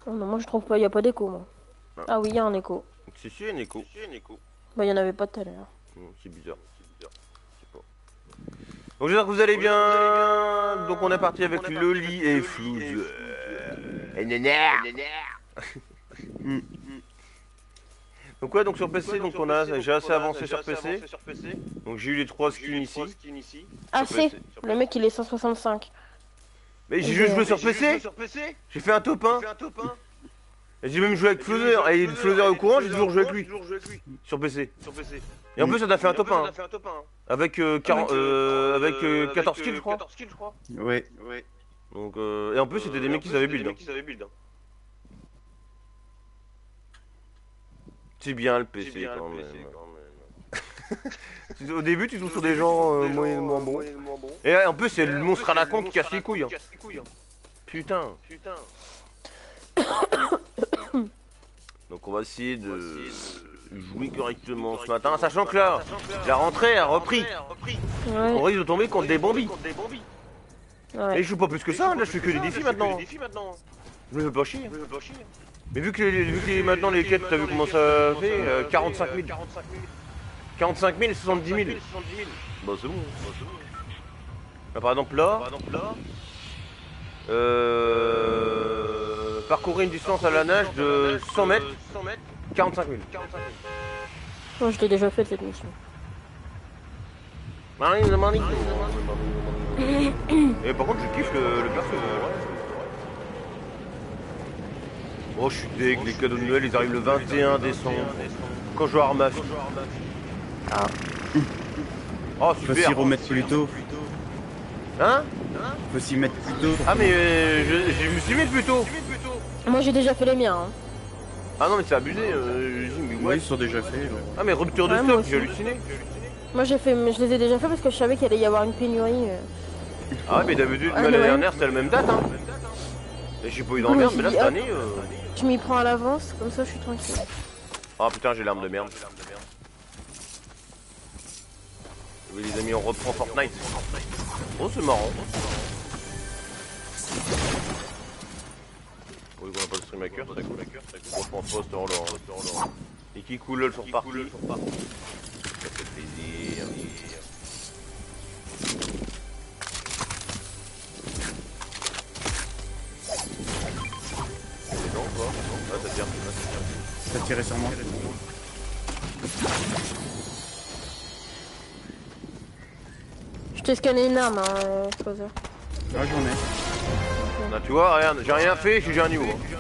Oh non, moi je trouve pas, y a pas d'écho, moi. Ah, Ah oui, y a un écho. si, si, un écho. Bah, y en avait pas tout à l'heure. C'est bizarre. Je sais pas. Donc j'espère que vous allez bien. Donc on est parti avec Loli et Flood. Et Nénère. Hmm. Donc ouais, donc sur PC, donc on a, j'ai assez avancé sur PC. Donc j'ai eu les 3 skins ici. Ah, Sur c'est. PC. Le mec, il est 165. Mais Et j'ai juste joué sur PC. J'ai fait un top 1. Et j'ai même joué avec Floozer. Et Floozer est au courant, j'ai toujours joué avec lui. Sur PC. Et en Mm. plus, ça t'a fait un top 1. Hein. Avec, 40, avec 14 kills, je crois. Ouais. Donc, et en plus, c'était des mecs qui savaient build. Hein. C'est bien le PC quand même. Au début, tu joues sur des gens moyennement bons. Et en plus, c'est le monstre à la con qui casse les couilles. Hein. Putain. Donc, on va essayer de jouer correctement ce matin. Sachant que là, la rentrée a repris. On Ouais. risque de tomber contre des bambis. Ouais. Et je joue pas plus que ça, là je fais que des défis maintenant. Je me fais pas chier. Mais vu que maintenant les quêtes, t'as vu comment ça fait 45 000. 45 000 et 70 000. Bah c'est bon. Là, par exemple là, parcourir une distance à la nage de 100 mètres, 45 000. Moi, je l'ai déjà fait cette mission. Et par contre je kiffe le perso. Oh je suis deg, les cadeaux de Noël ils arrivent le 21 décembre. Quand je vais avoir ma fille. Ah. Oh Faut s'y super. remettre plus tôt. Hein? Faut s'y mettre plus tôt. Ah mais je me suis mis plus tôt. Moi, j'ai déjà fait les miens. Hein. Ah non mais c'est abusé. Mais Ouais, ouais. ils sont déjà faits. Ouais. Ah mais rupture de Ouais, moi stock, aussi. j'ai halluciné. Moi, je les ai déjà fait parce que je savais qu'il allait y avoir une pénurie. Ah ouais mais d'habitude Ah, l'année ouais. dernière c'était la même date hein. Et j'ai pas eu Je me d'emmerde suis mais là dit, cette hop. année Je m'y prends à l'avance, comme ça, je suis tranquille. Ah putain j'ai l'arme de merde. Oui les amis on reprend Fortnite. Oh c'est marrant. Oui on a pas de stream hacker, c'est cool. Franchement poste en l'or. Et qui coule sont repartis. Ça fait plaisir. Non quoi. Ah ça tire. Ça tirait sur moi. Je t'ai scanné une arme, hein, Closer. Ah, j'en ai. Là, tu vois, regarde, j'ai rien fait, je suis déjà un niveau. Hein.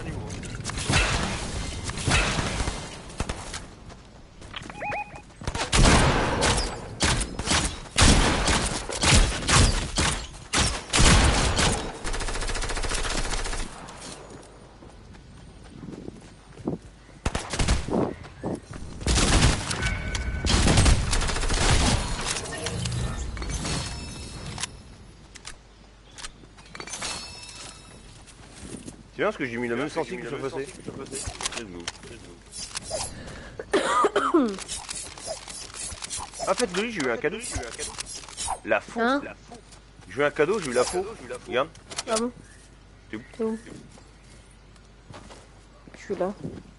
C'est bien parce que j'ai mis la même sensible que sur PC. En fait, Loli, j'ai eu un cadeau. La faux. Hein? J'ai eu un cadeau, j'ai eu la faux. Regarde. Ah bon? T'es où? T'es où? Je suis là.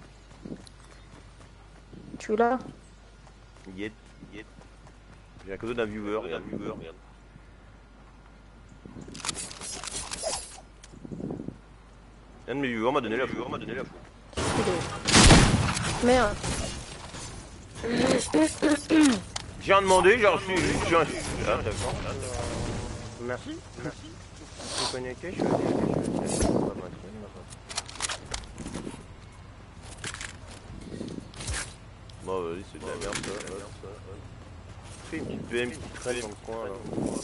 Je suis là. Yet. J'ai un cadeau d'un viewer. Regarde. Un de mes viewers m'a donné la faux. Merde. J'ai rien demandé, j'ai reçu. Ah, d'accord. Merci. Je connais que Bon, vas-y, c'est de la merde ça. Fais une petite BM qui traîne dans le coin là.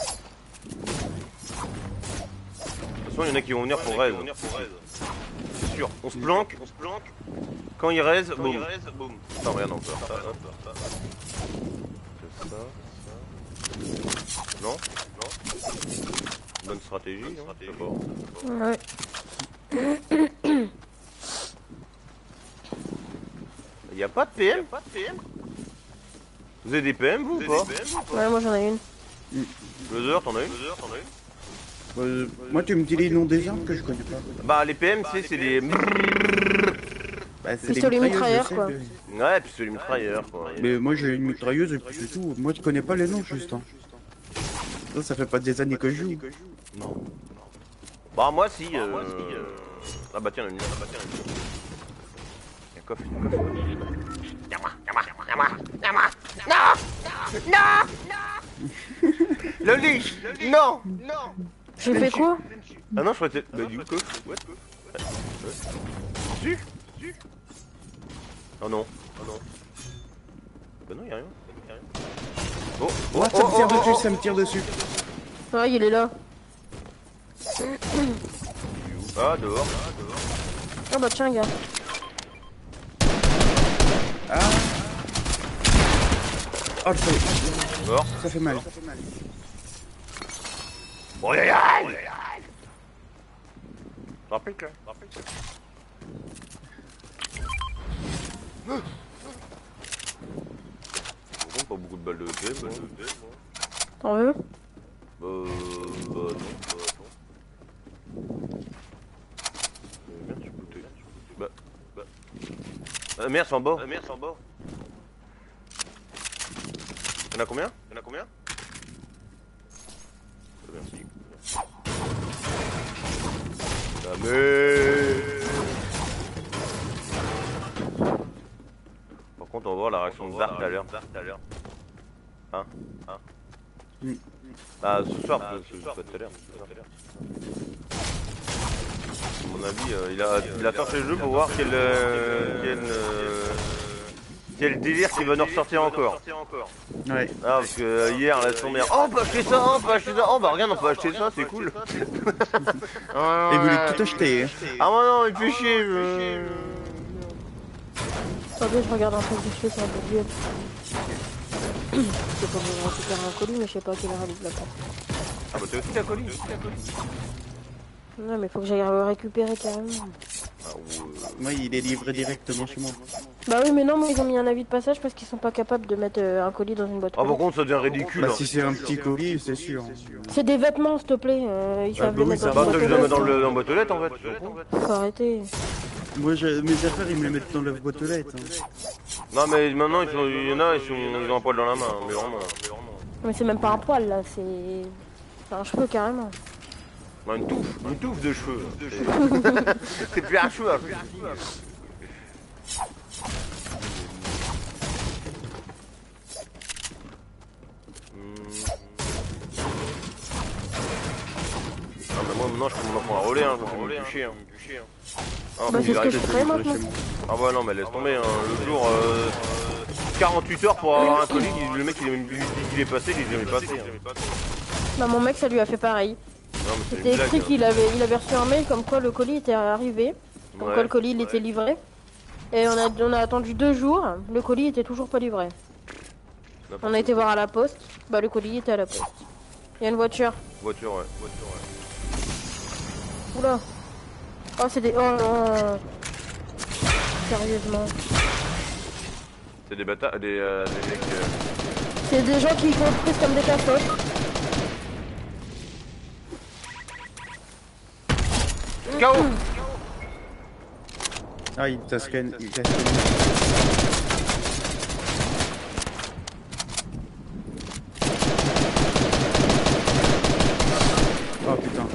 De toute façon, il y en a qui vont venir pour raid. C'est sûr. On se planque. Quand il raise, boum. Non, regarde, on peut faire ça. C'est ça. Non. Bonne stratégie, hein. Je sais pas. Ouais. Y a pas de PM. Vous avez des PM, vous ou pas? Ouais, moi j'en ai une. Loser, t'en as une? Moi, tu me dis les noms des armes que je connais pas. Bah, les PM, c'est des. Bah, c'est Pistolet des mitrailleur, je sais, quoi. Ouais, puis c'est les mitrailleurs, quoi. Mais moi, j'ai une mitrailleuse et puis c'est tout. Moi, je connais pas les noms, juste. Hein. Ça fait pas des années que je joue. Non. Bah, moi, si. Ah, bah, tiens, une. Y'a coffre. Non! Loli! Non! J'ai fait quoi? Ah non, je crois que t'es. Bah, du coup, Si? Oh non. Bah non, y'a rien. Oh, Ça me tire dessus, ça me tire dessus. Ouais, il est là. Ah, dehors. Ah bah tiens, gars. Ah. Oh, Mort. ça fait mal. Bon, aïe! Rappelle que. Pas beaucoup de balles de PM, moi. T'en veux? Non. Merde, je suis bouté. Merde, c'est en bas. Y'en a combien? Merci. Par contre, on va voir la réaction de Dart tout à l'heure. Hein? Ah, ce soir, pas tout à l'heure. À mon avis, il a torché le jeu pour voir quel délire qui va nous ressortir encore. Ouais. Ah, parce que hier, laisse tomber. Oh, on peut acheter ça, oh bah regarde, on peut acheter ça, c'est cool. Et vous voulez tout acheter. Hein. Ah, moi non, il fait chier. Attendez, je regarde un peu vite fait, c'est un peu vieux. Je sais pas, je vais récupérer un colis, mais je sais pas à quelle heure elle est là. Ah, bah t'as aussi ta colis. Non, mais faut que j'aille le récupérer carrément. Moi, il est livré directement chez moi. Bah oui, mais non, mais ils ont mis un avis de passage parce qu'ils sont pas capables de mettre un colis dans une boîte. Ah, par contre, ça devient ridicule. Bah, si c'est un petit colis, c'est sûr. C'est des vêtements, s'il te plaît. Ils savent bah les oui, mettre ça dans Bah, une ça, je boîte les aux mets dans lettres. la boîte aux lettres en fait. Faut arrêter. Moi, mes affaires, ils me les mettent dans la boîte aux lettres. Hein. Non, mais maintenant, il y en a, ils ont un poil dans la main. Mais vraiment. Mais c'est même pas un poil là, c'est un cheveu carrément. Non, une touffe de cheveux. C'est plus un cheveu. Ah, mais moi maintenant je peux m'en prendre un relais, hein, je vais me toucher. Ah, Bah, c'est ce que je ferais maintenant. Ah ouais non mais laisse tomber, hein. Le jour 48 heures pour avoir un colis, le mec il est passé, il est jamais passé. Hein. Bah mon mec ça lui a fait pareil. Non, mais c'est C'était une blague, écrit hein. qu'il avait reçu un mail comme quoi le colis était arrivé. Comme quoi le colis il était livré. Et on a attendu 2 jours, le colis était toujours pas livré. On a été voir à la poste, bah le colis était à la poste. Il y a une voiture. Voiture, ouais. Oula. Oh c'est des... Oh non. Sérieusement. C'est des bâtards, des mecs... C'est des gens qui construisent comme des cassottes. KO. Ah, il t'a scanné. Oh putain.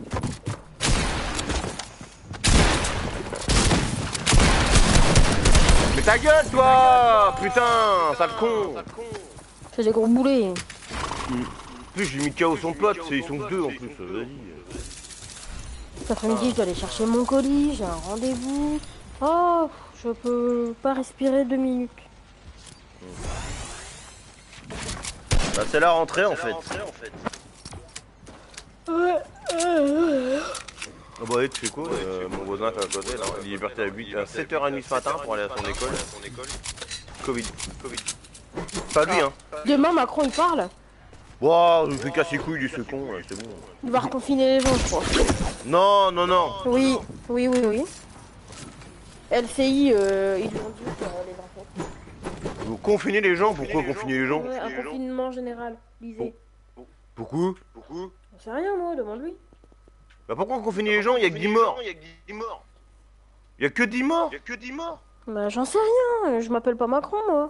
Mais ta gueule toi. Putain, sale con. C'est des gros boulets. En plus j'ai mis KO son pote, ils sont que 2 en plus, vas-y. Cet après-midi je dois aller chercher mon colis, j'ai un rendez-vous. Oh, je peux pas respirer 2 minutes. Bah c'est la rentrée en fait. bah ouais, tu sais quoi, mon voisin qui est à côté, là, il est parti à 7h30 ce matin pour aller à son école. Covid. Pas lui, hein. Demain, Macron, il parle. Wow, je fais casser les couilles du ce con, c'est bon. Il va reconfiner les gens, je crois. Non, non, non. Oui. LCI, ils l'ont dit, les enfants. Vous confinez les gens? Pourquoi confiner les gens? Ouais, un confinement général, lisez. Pourquoi? J'en sais rien, moi, demande-lui. Bah pourquoi confiner les gens? Il y a que 10 morts. Il y a que 10 morts. Bah, j'en sais rien, je m'appelle pas Macron, moi.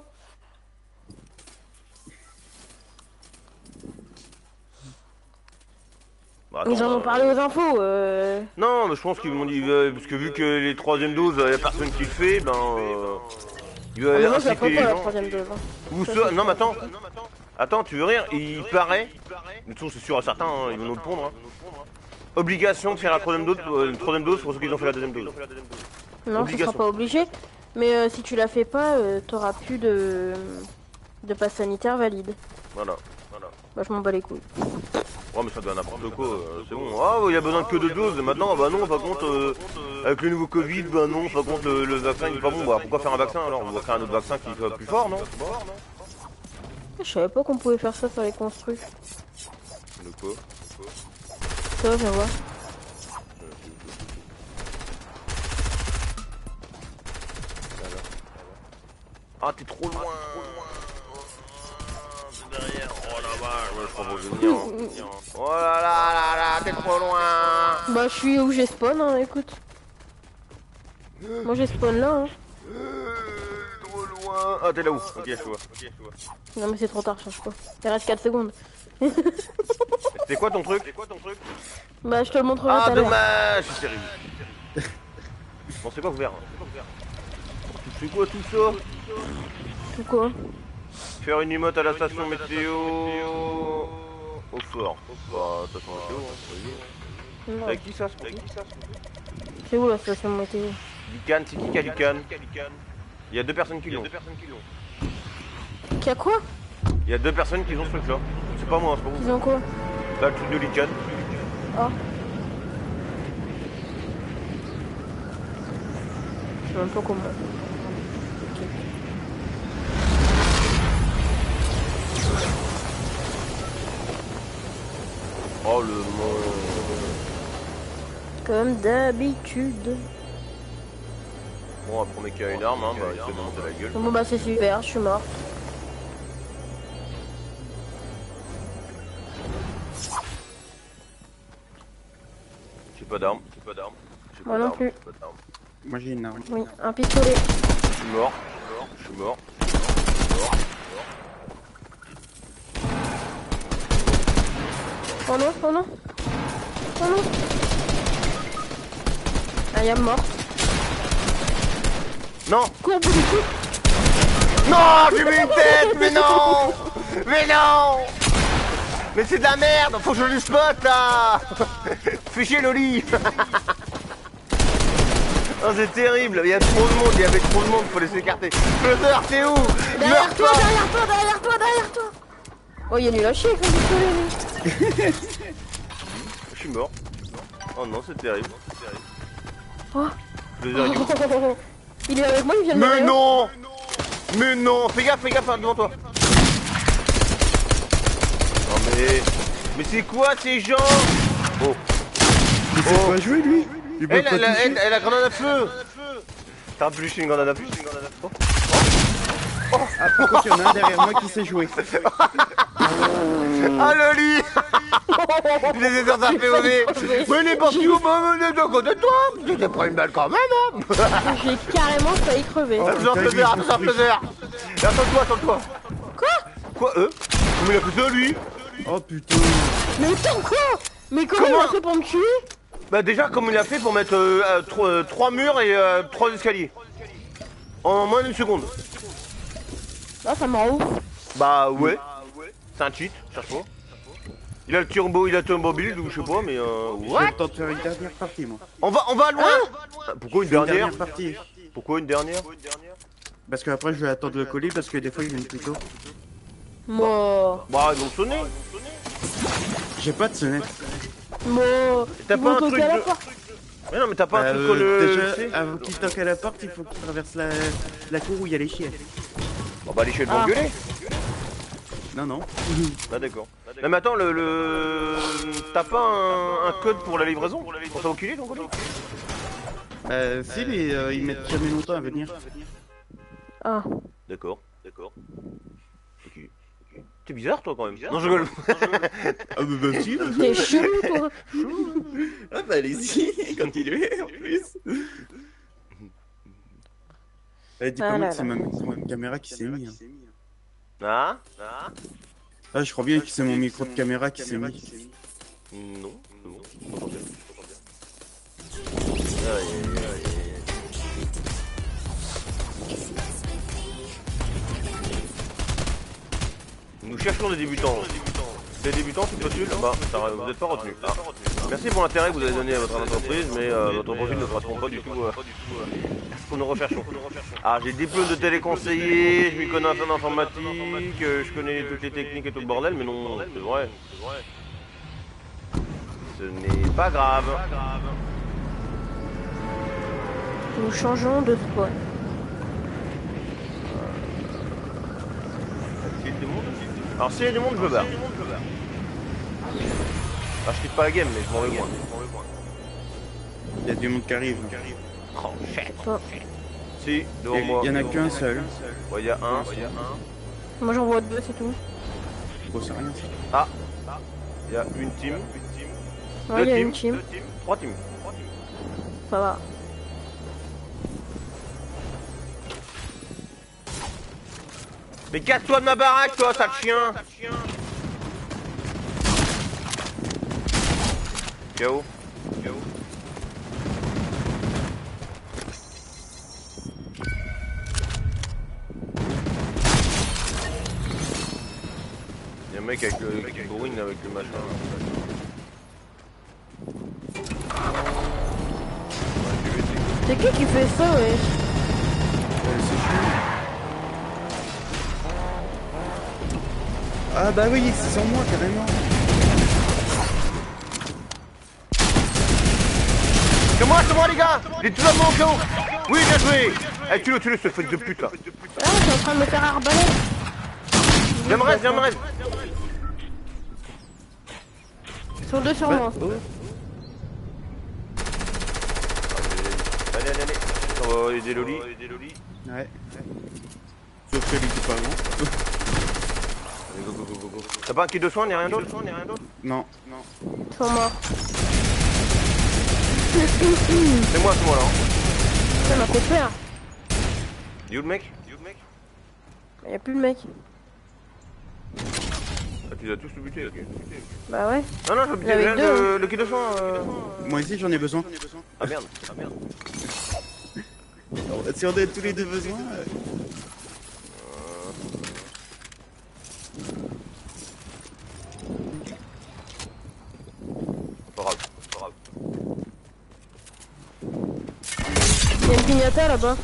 Bah, attends, Ils en ont parlé aux infos. Non, mais je pense qu'ils m'ont dit, parce que vu que les troisième doses, il y a personne qui le fait, ben... il va moi, je la inciter ferai les pas, la gens. troisième dose. Hein. Ou ça... Non, mais attends. Attends, tu veux rire? Il paraît... De toute façon, c'est sûr à certains, hein, ils vont nous le pondre. Hein. Obligation de faire la troisième dose pour ceux qui ont fait la deuxième dose. Non, ce sera pas obligé. Mais si tu la fais pas, t'auras plus de passe sanitaire valide. Voilà. Bah, je m'en bats les couilles. Ouais, mais ça doit n'importe quoi, c'est bon. Ah, il y a besoin que de doses, et maintenant, bah non, par contre, avec le nouveau Covid, bah non, par contre, le vaccin il est pas bon. Bah pourquoi faire un vaccin alors? On va faire un autre vaccin qui soit plus fort, non? Je savais pas qu'on pouvait faire ça sur les construits. De quoi? Ça, viens voir. Ah, t'es trop loin. C'est derrière. Oh la vache, ouais, je crois que je vais venir. Oh là là, t'es trop loin. Bah, je suis où j'ai spawn, hein, écoute. Moi, j'ai spawn là, hein. Trop loin. Ah, t'es là où? Ok, je vois. Non, mais c'est trop tard, change pas. Il reste 4 secondes. C'était quoi ton truc? Bah, je te le montrerai tout Ah, à l'heure. dommage, c'est terrible. Bon, c'est quoi ouvert? Tu fais quoi tout ça? Tout quoi? Faire une emote à la station météo au fort. Bah, station météo, hein, Non. avec qui ça? C'est où la station météo? Lucan, c'est qui a Lucan? Il y a 2 personnes qui l'ont. Qui a quoi? Il y a 2 personnes qui ont ce truc là. C'est pas moi, c'est pas vous. Ils ont quoi? Là, le truc de Lucan. Ah. Je sais même pas comment. Ok. Oh le monde. Comme d'habitude. Bon, après, mec qui a une arme, hein, bah, il se fait monter la gueule. Bon bah c'est super, je suis mort. J'ai pas d'arme. Moi non plus. Moi j'ai une arme. Oui, un pistolet. Je suis mort. Oh non, oh non. Oh non. Ah, y'a mort. Non. Cours, bout du coup. Non, j'ai mis une tête, mais non. Mais c'est de la merde, faut que je le spot là. Fais chier Loli. Oh, c'est terrible, il y avait trop de monde, faut les écarter. Flotteur, t'es où? Derrière toi. Oh, il est nul à chier avec son pistolet, lui. Je suis mort. Oh non, c'est terrible. Oh. Flotteur, il est où? Il est avec moi, il vient de me Mais non. Fais gaffe, hein, devant toi. Non mais c'est quoi ces gens? Oh. Il sait pas jouer lui. Il peut pas toucher. Elle a grenade à feu. T'as plus une grenade à feu. Ah par contre il y en a un derrière moi qui sait jouer. Ah Loli. Il était dans un POV. Mais il est parti où? Bah il est de côté de toi. Tu t'es pris une balle quand même, hein. J'ai carrément failli crever. Attention Flotteur. Attends-toi. Quoi Mais il a fait ça lui. Oh putain. Mais attends, quoi? Mais comment il a fait pour me tuer? Bah déjà comme il a fait pour mettre 3 murs et 3 escaliers. En moins d'une seconde. Ah, ça me rend ouf. Bah ouais. C'est un cheat, cherche pas. Il a le turbo build ou je sais pas mais J'ai what? le temps de faire une dernière partie moi. On va loin. Pourquoi une dernière? Partie. Pourquoi une dernière? Parce que après je vais attendre le colis parce que des fois ils viennent plus tôt. Moi. Bah ils vont sonner. J'ai pas de sonnette. Moi. T'as Ils pas vont un toquer truc à la de... porte. Mais non, mais t'as pas un truc déjà, avant qu'il toque à la porte, il faut qu'il traverse la cour où il y a les chiens. Bon bah les chiens vont gueuler. Non, non. Ah d'accord. Non mais attends, t'as pas un code pour la livraison? Pour t'enculer ton colis? Si, mais ils mettent jamais longtemps à venir. Ah. D'accord. Ok. T'es bizarre toi quand même. Non je rigole. Ah bah si. T'es chelou toi. Ah bah allez-y, continuez en plus. Dis-moi que c'est ma caméra qui s'est mis. Ah Je crois bien que c'est mon micro de caméra qui s'est mis. Non, c'est bon. Nous cherchons des débutants. Des débutants, tu postules? Bah, vous n'êtes pas retenu. Ah. Merci pour l'intérêt que vous avez donné à votre entreprise, mais votre profil ne correspond pas du tout à ce que nous recherchons. Ah, j'ai le diplôme de téléconseiller, je m'y connais un peu en informatique, je connais toutes les techniques et tout le bordel, mais non, c'est vrai. Ce n'est pas grave. Nous changeons de spot. S'il y a du monde? Alors s'il y a du monde, je me barre. Ah, je quitte pas la game, mais je m'en vais loin. Il y a du monde qui arrive. Oh shit. Oh. Si, devant moi. Il y en a qu'un seul. Ouais, il y a un. Moi j'en vois deux, c'est tout. Bon, c'est rien ça. Ah, il y a une team. Ouais, il y a une team. 3 teams. Ça va. Mais casse-toi de ma baraque, toi, sale chien. KO. Il y a un mec avec qui bourrine avec le machin. C'est qui fait ça, ouais? Ah bah oui, c'est sur moi carrément. C'est moi les gars. Les tout là-bas au KO. Oui, bien joué. Eh, tue-le, ce fils de pute là. Ah, t'es en train de me faire arbalète. Viens me reste. Ils sont deux sur moi. Allez. On va aider Loli. Ouais. Sauf qu'elle était pas loin. Go. T'as pas un kit de soin, ni rien d'autre? Non. Ils sont morts. C'est moi là. Ça m'a fait peur. Il est où le mec? Y'a plus le mec. Ah, tu les as tous butés, ok. Bah ouais. Non, je veux J'avais bien deux, le kit de soin. Moi aussi j'en ai besoin. Ah merde. Si on a tous les deux besoin. Pas grave. Y'a une pignata là-bas.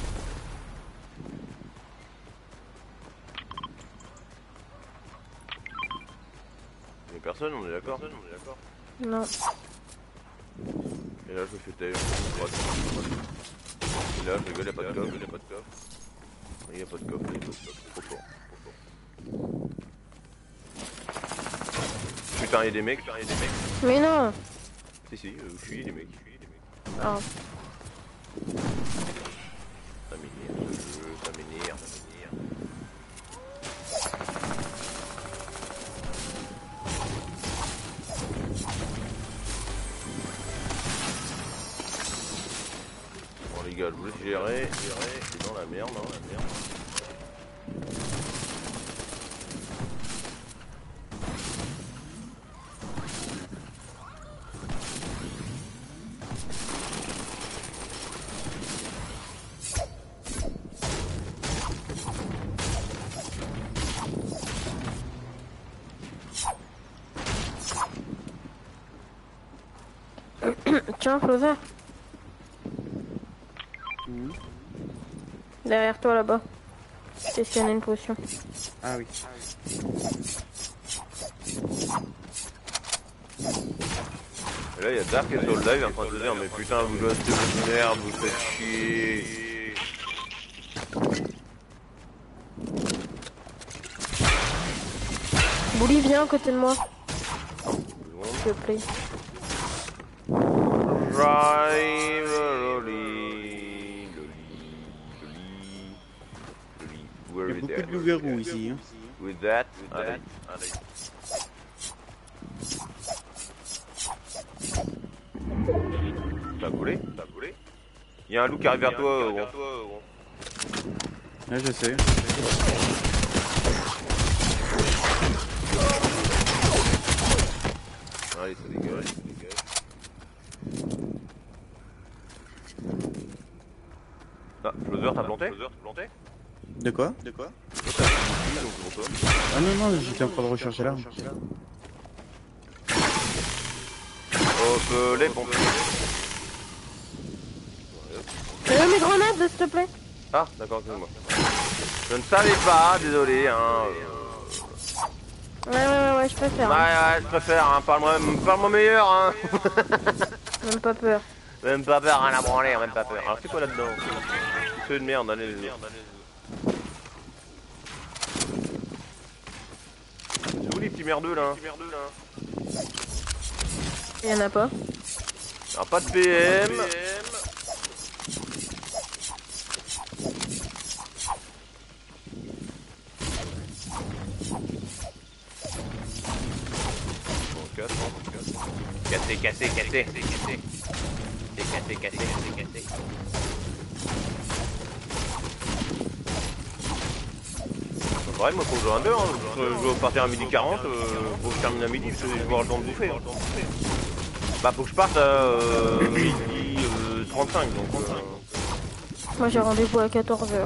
Y'a personne, on est d'accord? Non. Et là, je me fais tailler en droite. Et là, je rigole, y'a pas de coffre. Y'a pas de coffre. Trop fort. Putain, y'a des mecs. Mais non. Si, je suis des mecs. Ah. Ça m'énerve. Bon les gars, je vous laisse gérer, c'est dans la merde, Tiens, Clover. Derrière toi là-bas. C'est s'il y en a une potion. Ah oui. Là il y a Dark qui est sur le live en train de se dire mais putain vous gosses de merde, vous faites chier. Bouli, viens à côté de moi. S'il te plaît. Drive Il y a beaucoup de loups-garous ici. Hein. With that, allez. T'as volé? Il y a un loup qui arrive vers toi, gros. Là, je sais. Allez, ça dégage. Ah, Floser, t'as planté? De quoi? Ah non, j'étais en train de rechercher l'arme. Hop, les pompiers. Mes grenades, s'il te plaît. Ah, d'accord, excuse-moi. Je ne savais pas, désolé, hein. Ouais, je préfère. Ouais, je préfère, hein. Parle-moi meilleur, hein. Même pas peur. Même pas peur, rien à branler, même pas peur. Alors, c'est quoi là-dedans? C'est de merde, allez, les autres. C'est où les petits merdeux là? Y'en a pas. Alors, pas de PM. Cassé. Ouais, moi faut que je joue un 2, hein. Je dois partir à 12h40, faut que je termine à midi, parce que je vais avoir le temps de bouffer. Bah faut que je parte à midi 35, donc... Moi j'ai rendez-vous à 14h.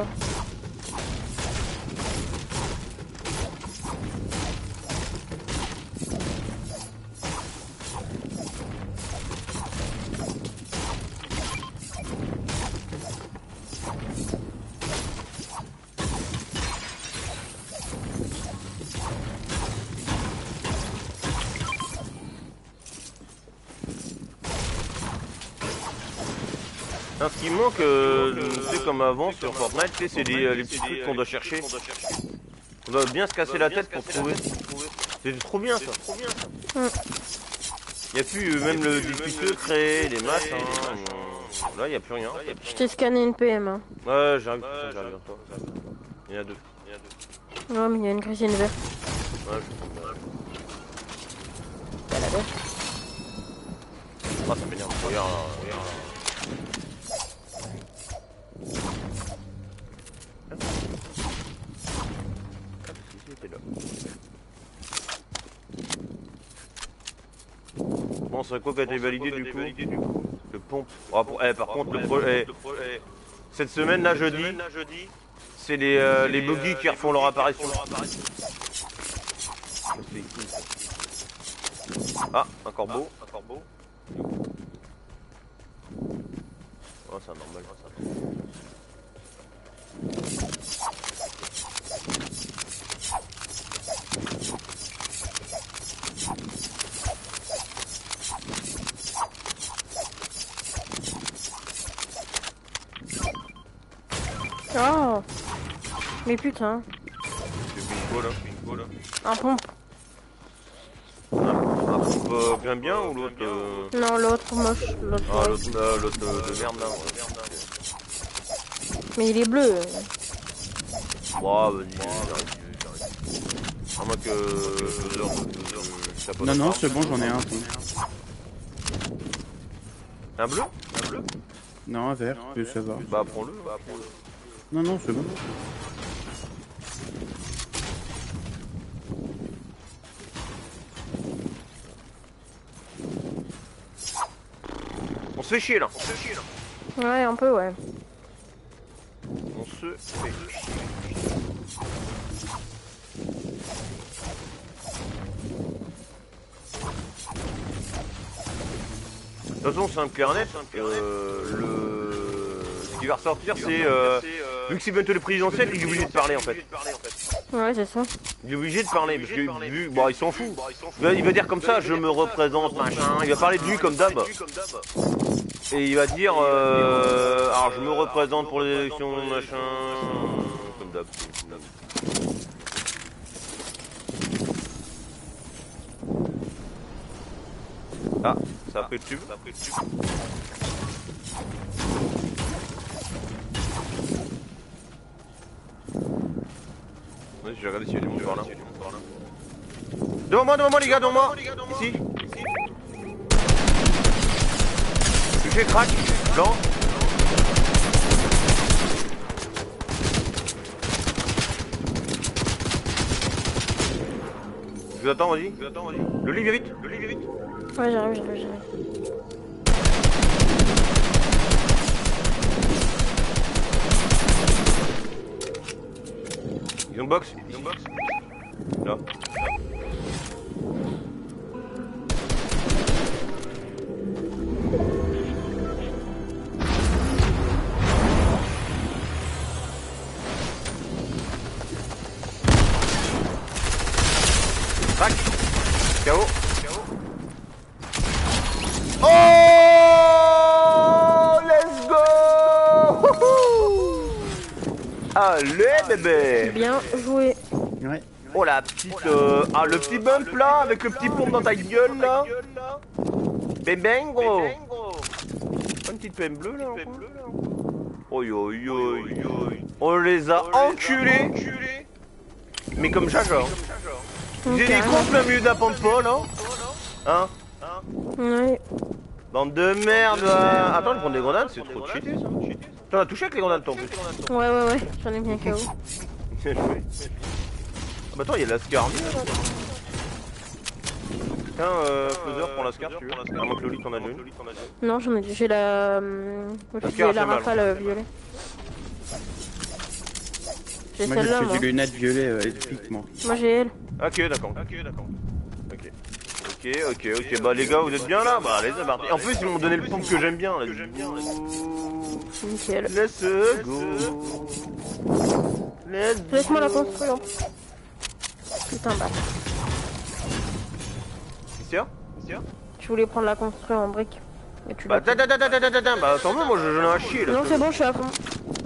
Ce qui manque, c'est comme avant sur Fortnite, c'est les petits trucs qu'on doit chercher. On doit bien se casser la tête pour trouver. C'est trop bien ça. Il n'y a plus même le disque secret, les machins. Là, il n'y a plus rien. Je t'ai scanné une PM. Hein. Ouais, j'arrive vers toi. Il y en a deux. Ouais, mais il y a une chrétienne verte. Ouais, je comprends bien. T'as la verte. Ah, ça m'énerve. Regarde là. Bon, c'est quoi qui a été validé du coup? Le pompe. Oh, par contre, cette semaine là, jeudi, c'est les buggy qui refont leur apparition. Ah, un corbeau. Oh, c'est normal. Oh. Mais putain. C'est quoi là? Un pompe. Un pompe bien ou l'autre Non, l'autre moche. Ah, l'autre de merde là. Mais il est bleu. Bon, vas-y, j'arrive. À moins que 2 heures. Non, c'est bon, j'en ai un. Un bleu? Non, un vert, ça va. Bah, prends-le. Non, c'est bon. On se fait chier là. Ouais, un peu, ouais. On se fait chier. De toute façon, c'est un clair net. Ce qui va ressortir, c'est vu que c'est bientôt le présidentiel, il est obligé de parler en fait. Ouais, c'est ça. Il est obligé de parler, parce que vu, bon, il s'en fout. Il va dire comme ça, je me représente, machin. Il va parler de lui comme d'hab. Et il va dire, alors je me représente pour les élections, machin. Comme d'hab. Ah, ça a pris le tube. Ouais, je vais regarder s'il y a du monde par là. Devant moi les gars, devant moi. Ici. Touché, crack, blanc. Je vous attends, vas-y. Le lit, viens vite. Ouais, j'arrive. Ils ont box. Là. Crac. KO. Oh, let's go. Allez bébé. Bien joué. Ouais. Oh la petite ah le petit bump là avec le petit pompe dans ta gueule là. Bang bang gros. Une petite PM bleue là. Oi oi oi. On les a enculés. Mais comme Jaja. J'ai des cons plein milieu d'un pampa là. Hein? Ouais. Bande de merde. Attends, je prends des grenades, c'est trop cheaté ça. T'en as touché avec les grenades toi en plus. Ouais. J'en ai bien KO. Bien joué. Ah bah attends, il y a la scar. Tiens, Closer, prends la scar si tu veux. À moins que Loli t'en a déjà une. Non, j'ai la. J'ai la rafale violet. J'ai Moi j'ai celle-là, fait moi. des lunettes violet épiquement. Moi j'ai elle. Ok, d'accord. Ok, bah les gars, vous êtes bien là? Bah allez, c'est parti. En plus, ils m'ont donné le pompe que j'aime bien. Là. Nickel. Let's go. Laisse-moi la construire. Putain, bah. C'est sûr? Je voulais prendre la construire en briques. Mais tu Bah l'as. bah attends, moi j'en ai un chier là. Non, c'est bon, je suis à fond.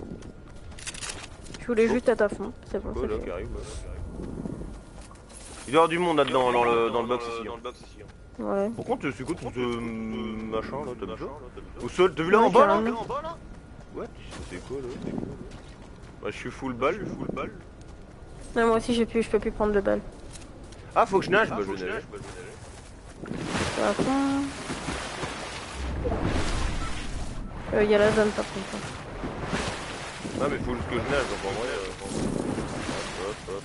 Je voulais juste être à fond. C'est bon, c'est Là, fait. qui arrive, là. Il doit y avoir du monde là-dedans, dans le box ici. Ouais. Par contre, c'est quoi tout ce machin là? T'as vu ça? Au sol, t'as vu là en bas là? Ouais, c'est quoi là? Bah, je suis full balle. Non, moi aussi, je peux plus prendre de balles. Ah, faut que je nage? Bah, je vais nager. Je suis à fond. Il y a la zone par contre. Ah, mais faut juste que je nage, donc en vrai. Hop.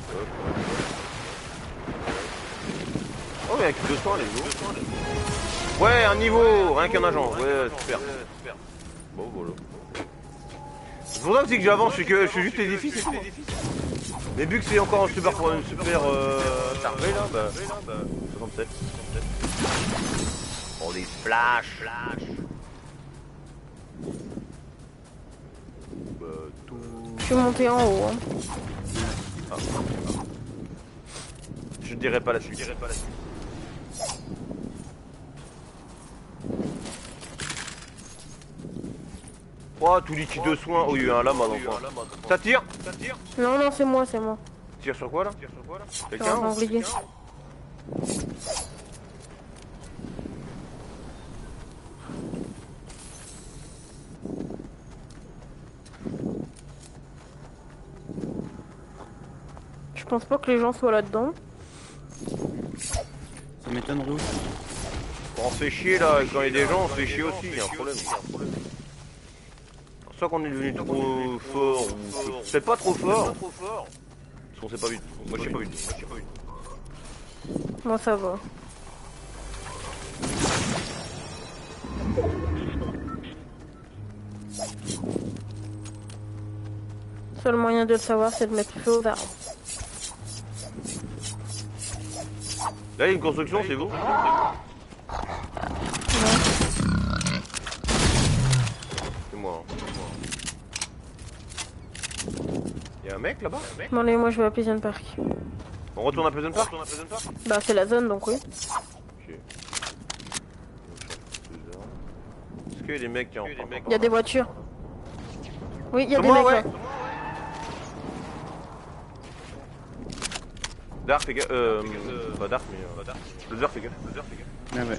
Oh, il y a que 200 les gros. Ouais, un niveau, rien qu'un agent. Ouais, super. Bon, voilà. C'est pour ça aussi que j'avance, je fais juste les défis, c'est tout. Mais vu que c'est encore un super chargé là, bah. 67. Oh, les flashs. Bah, tout. Je suis monté en haut. Hein. Ah. Je dirais pas la suite. Oh, tout liquide de soin. Oh, il y a un lama dans le coin. Ça tire? Non, c'est moi. Tire sur quoi là? J'ai oublié. Je pense pas que les gens soient là-dedans. Ça m'étonnerait aussi. On se fait chier là, et quand il y a des gens, on se fait chier aussi, il y a un problème. Soit qu'on est devenu trop fort, ou peut-être pas trop fort. Parce qu'on s'est pas vu. Moi j'ai pas vu. Moi ça va. Seul moyen de le savoir, c'est de mettre feu aux arbres. Là, il y a une construction, c'est vous? C'est moi. Il y a un mec mec là-bas? Bon allez, moi je vais à Pleasant Park. On retourne à Pleasant Park? Bah c'est la zone donc oui. Ok. Est-ce qu'il y a des mecs qui en Il y a des voitures. Oui, il y a des moi, mecs ouais. là. Dark, fais gaffe. Pas Dark, mais. Loser, fais gaffe. Ah ouais.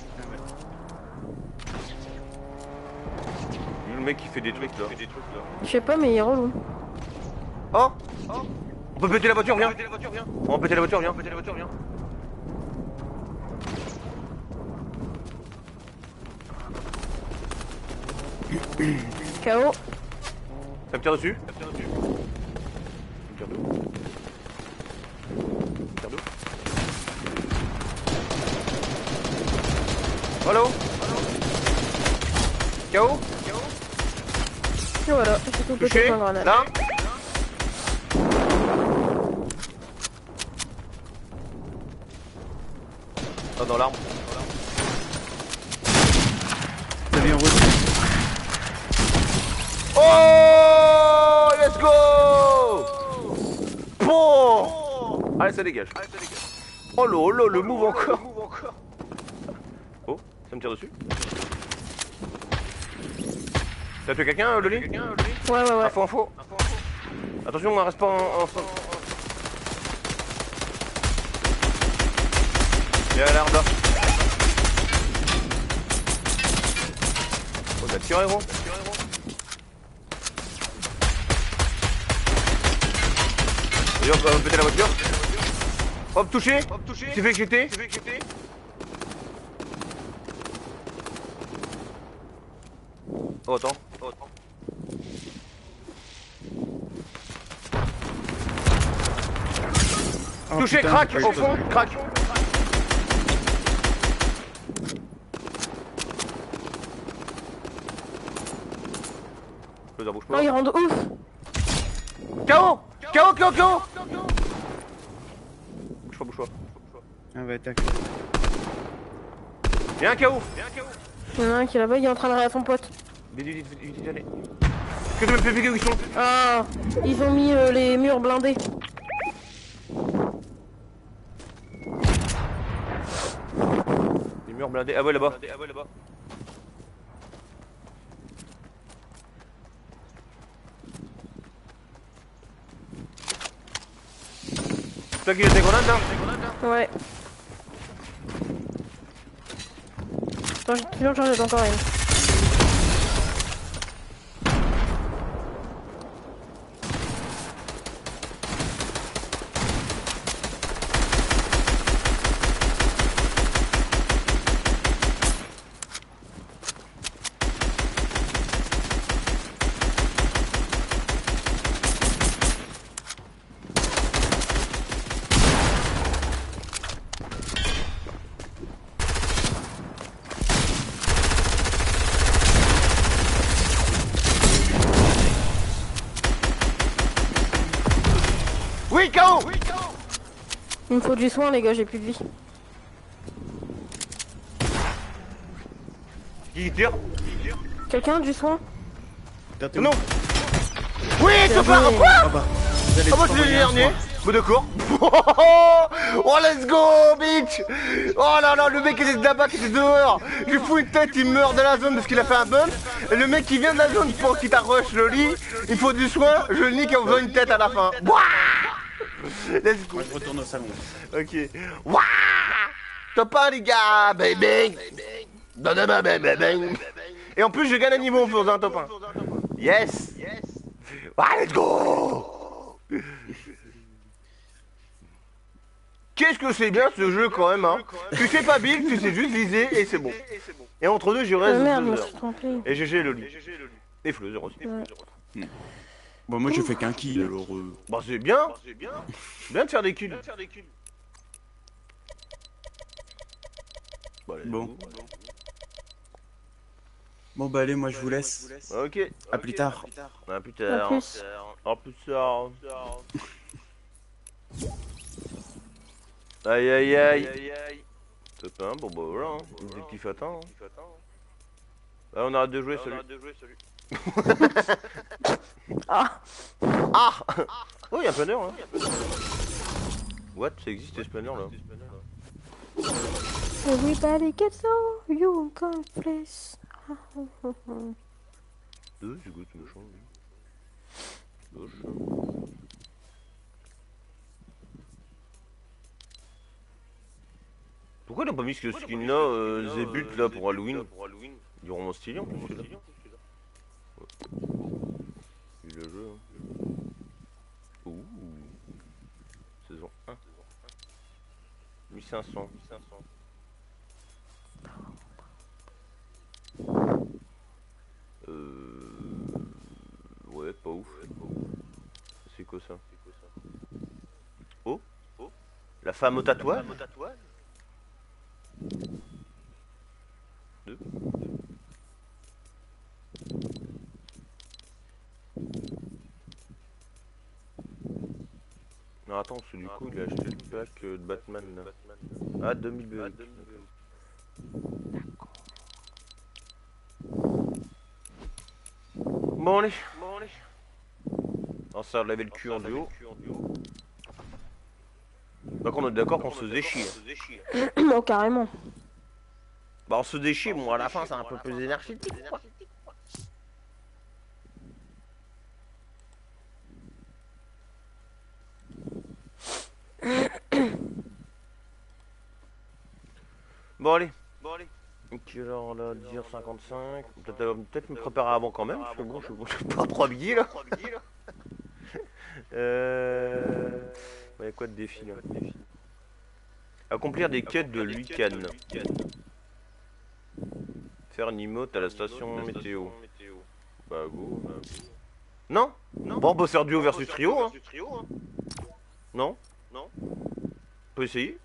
Le mec qui fait des trucs là. Je sais pas mais il est relou. Oh! On peut péter la voiture, viens! On va péter la voiture, viens! KO. Ça me tire dessus? Ça me tire d'où? Allo? KO? Et voilà, j'ai tout pété Touché? avec un grenade. Là? Ah, dans l'arbre. T'as bien reçu. Oh! Let's go! Bon! Allez, ça dégage. Oh le move encore. Oh, ça me tire dessus. T'as tué quelqu'un, Loli? Ouais. Info. Attention, on reste pas en... Il y a l'arbre là. Oh, t'as tiré, gros. Et hop, on va péter la voiture. Hop, touché. Tu fais éjecter. Oh, attends. Oh, Touché, putain, crac, j'ai pas eu au le fond, temps. crac. Bouge Non, pas. il rend de ouf. KO. Bouge pas. Ah ouais, tac. Y'a un KO. Il y en a un qui est là-bas, il est en train de rire à son pote. Vite, allez. Que tu me fais piquer où ils sont? Ah, ils ont mis les murs blindés. Les murs blindés. Ah ouais, là-bas. C'est toi qui les grenades là? Ouais. Sinon j'en ai encore une. Oui, KO. Il me faut du soin les gars, j'ai plus de vie. Qui tire? Quelqu'un du soin? Putain, t'es où? Non. Oui, Bien super. joué. Quoi? Ah bah, vous allez Ah bah te c'est le renvoyer un dernier. soir. Bon d'accord. Oh let's go bitch. Oh là là, le mec était là-bas, qui était dehors. Je lui fous une tête, il meurt dans la zone parce qu'il a fait un bump. Et le mec qui vient de la zone pour qu'il t'a rush le lit, il faut du soin, je le nique en faisant une tête à la fin. Wouah. Let's go. Moi je retourne au salon. Ok. Wouah. Top 1 les gars, baby. Et en plus je gagne un niveau en faisant un top 1. Yes. Ah, let's go. Qu'est-ce que c'est bien ce jeu quand même hein. Tu sais pas build, tu sais juste viser et c'est bon. Et entre deux je reste Merde, je me Fleuzer. suis trompé. Et GG Loli. Et Fleuzer aussi. Ouais. Bon, moi j'ai fait qu'un kill alors. Bah c'est bien. Bien de faire des kills. Bon. Bon bah allez, moi je vous laisse. Ok. À plus tard. À plus À tard. plus. À plus tard. Aïe aïe aïe. Top 1, bon bah voilà, hein. Objectif atteint. Hein. Là on arrête de jouer, salut. Ah. Ah. Oh, y'a un planeur là. What? Ça existe les planeurs là? Everybody gets so you can place. C'est quoi ce machin? Pourquoi il a pas mis ce skin là, Zébut là pour Halloween? Il est vraiment stylé en plus celui-là. Il le jeu. Ouh. Saison 1. 1500. Ouais, pas ouf. C'est quoi ça? Oh? La femme au tatouage? Deux. Non attends, parce que du coup il a acheté le pack de Batman là. Ah 2000 BX. D'accord. Bon allez. On s'est lavé le cul en duo. Par contre on est d'accord qu'on se faisait chier. Non, carrément. Bah on se faisait chier, bon à la fin c'est un peu plus énergétique quoi. Bon allez. Quelle heure là? 10h55. Peut-être me préparer avant quand même, parce que bon, je suis pas 3 billets là. Ouais, quoi de défi là? Accomplir des quêtes de Lucan. Faire une emote à la station météo. Bah go. Non. Bon, bosseur duo versus trio hein. Non. Peut essayer.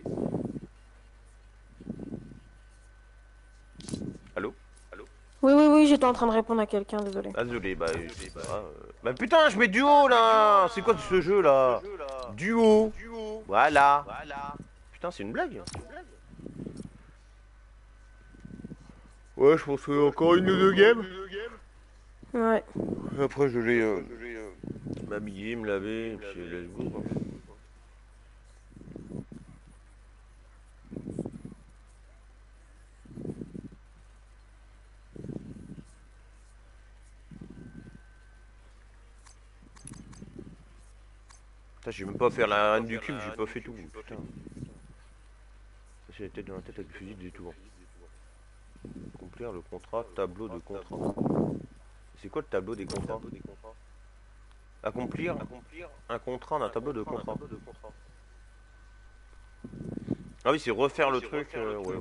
Allô? Oui, j'étais en train de répondre à quelqu'un, désolé. Ah, désolé, bah je sais pas. Bah putain, je mets duo là. C'est quoi ce jeu là? Duo. Voilà. Putain, c'est une blague. Ouais, je pense que encore une ou deux games. Ouais. Après, je vais m'habiller, me laver, et puis let's go. Quoi. Putain, j'ai même pas fait la reine du cube, j'ai pas fait tout. Putain. Ça, c'est la tête dans la tête avec le fusil du tour. Accomplir le contrat, tableau de contrat. C'est quoi le tableau des contrats? Accomplir un contrat en un tableau de contrat. Ah oui, c'est refaire le truc. Ouais.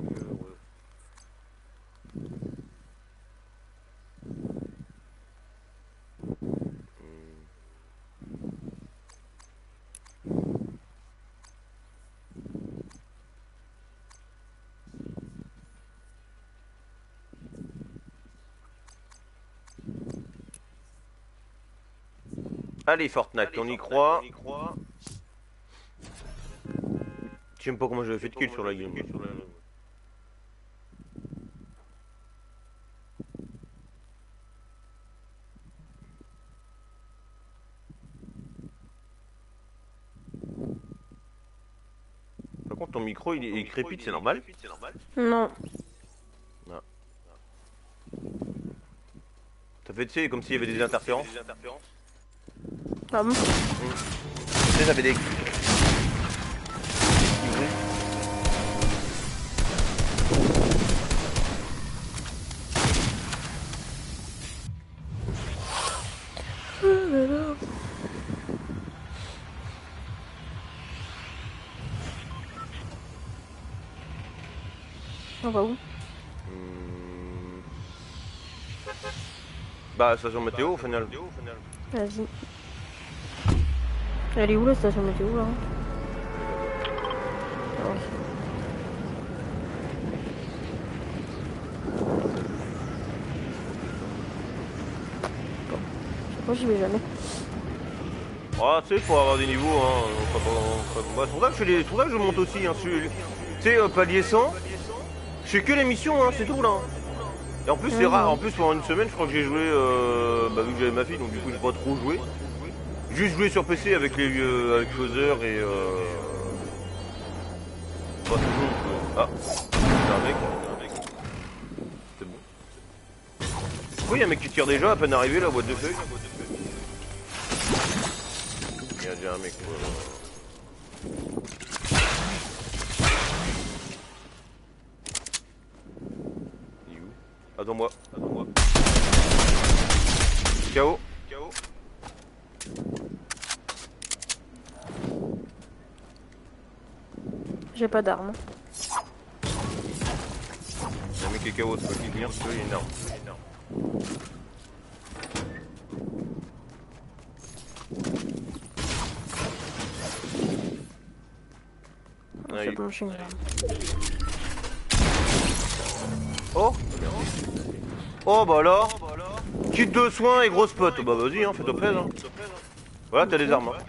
Allez Fortnite, on y croit. Je sais même pas comment j'avais fait de kill sur la game. Par contre ton micro il crépite, c'est normal? Non. Ça fait, tu sais, comme s'il y avait des interférences. Ah bon? Tu sais, j'avais des... On va où? Bah, station météo au final. Vas-y. Elle est où la station météo là? Oh. Bon. Je sais pas, j'y vais jamais. Ah, tu sais, faut avoir des niveaux, hein. C'est pour ça que je monte aussi, hein. Tu sais, palier 100, je fais que les missions, hein, c'est tout là. Et en plus, c'est rare. En plus, pendant une semaine, je crois que j'ai joué, vu que j'avais ma fille, donc du coup, j'ai pas trop joué. Juste jouer sur PC avec les avec Closer et Bah, ah, c'est un mec. C'est bon. Pourquoi y'a un mec qui tire déjà à peine arrivé là, boîte de feuilles? Il y a déjà un mec. Il est où? Attends-moi. KO. J'ai pas d'arme. Il y a un mec qui est KO, c'est pas qui vient, parce qu'il y a une arme. C'est bon, j'ai une arme. Oh! Oh bah là! Kit de soins et gros spot. Bah vas-y, hein, fais-toi plaisir. Hein. Voilà, t'as des armes. Hein.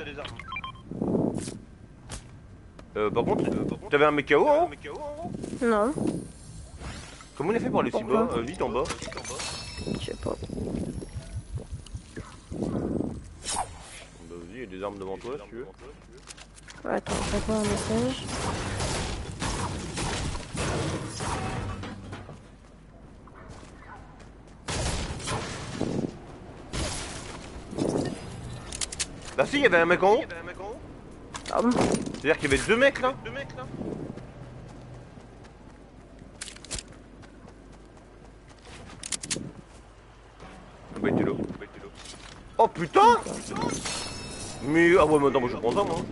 Par contre, t'avais un mec KO en haut? Non. Comment on a fait pour aller si bas? Vite en bas. Je sais pas. Bah vas-y, il y a des armes devant toi si tu veux. Ouais, attends, je réponds un message. Bah si, il y avait un mec en haut. Ah bon? C'est-à-dire qu'il y avait deux mecs là. Bah il était là. Oh putain! Mais ah ouais mais attends, moi je prends ça moi.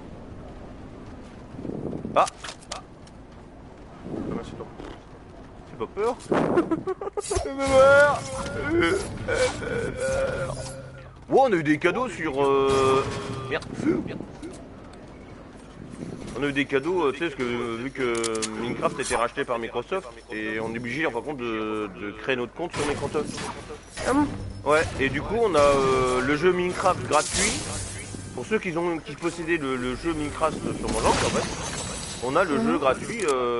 Ah! Comment c'est toi? J'ai pas peur? J'ai pas peur! Wow, on a eu des cadeaux sur merde. On a eu des cadeaux, tu sais, parce que vu que Minecraft a été racheté par Microsoft, et on est obligé en fin de compte de créer notre compte sur Microsoft. Ah bon? Ouais, et du coup on a le jeu Minecraft gratuit. Pour ceux qui possédaient le jeu Minecraft sur mon lance, en fait, on a le jeu gratuit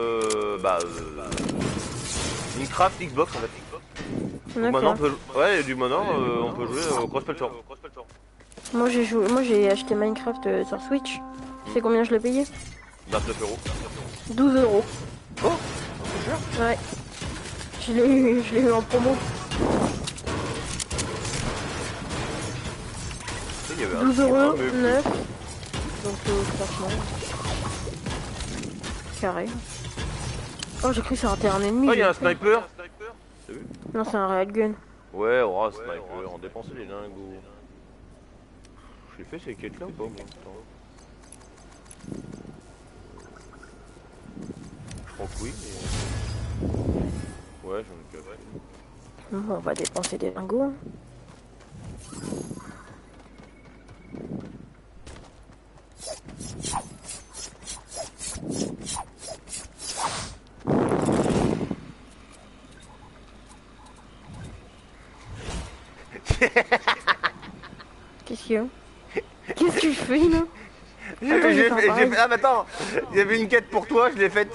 Minecraft Xbox en fait. Donc maintenant on peut, ouais, du moment on peut jouer au cross-platform. Moi j'ai acheté Minecraft sur Switch. Tu sais combien je l'ai payé? 29 €. 12 €. Oh, c'est cher. Ouais. Je l'ai eu en promo. Il y avait 12 € 9. Donc franchement. Carré. Oh, j'ai cru que c'était un ennemi. Oh, il y a un sniper. T'as vu? Non, c'est un railgun. Ouais, oh, sniper, on dépensait les lingots. J'ai fait ces quêtes là ou pas moi? Je crois que oui, mais... Ouais, j'en ai déjà fait. Bon, on va dépenser des lingots. Qu'est-ce qu'il y a? Qu'est-ce que tu fais là? Ah mais attends, il y avait une quête pour toi, je l'ai faite.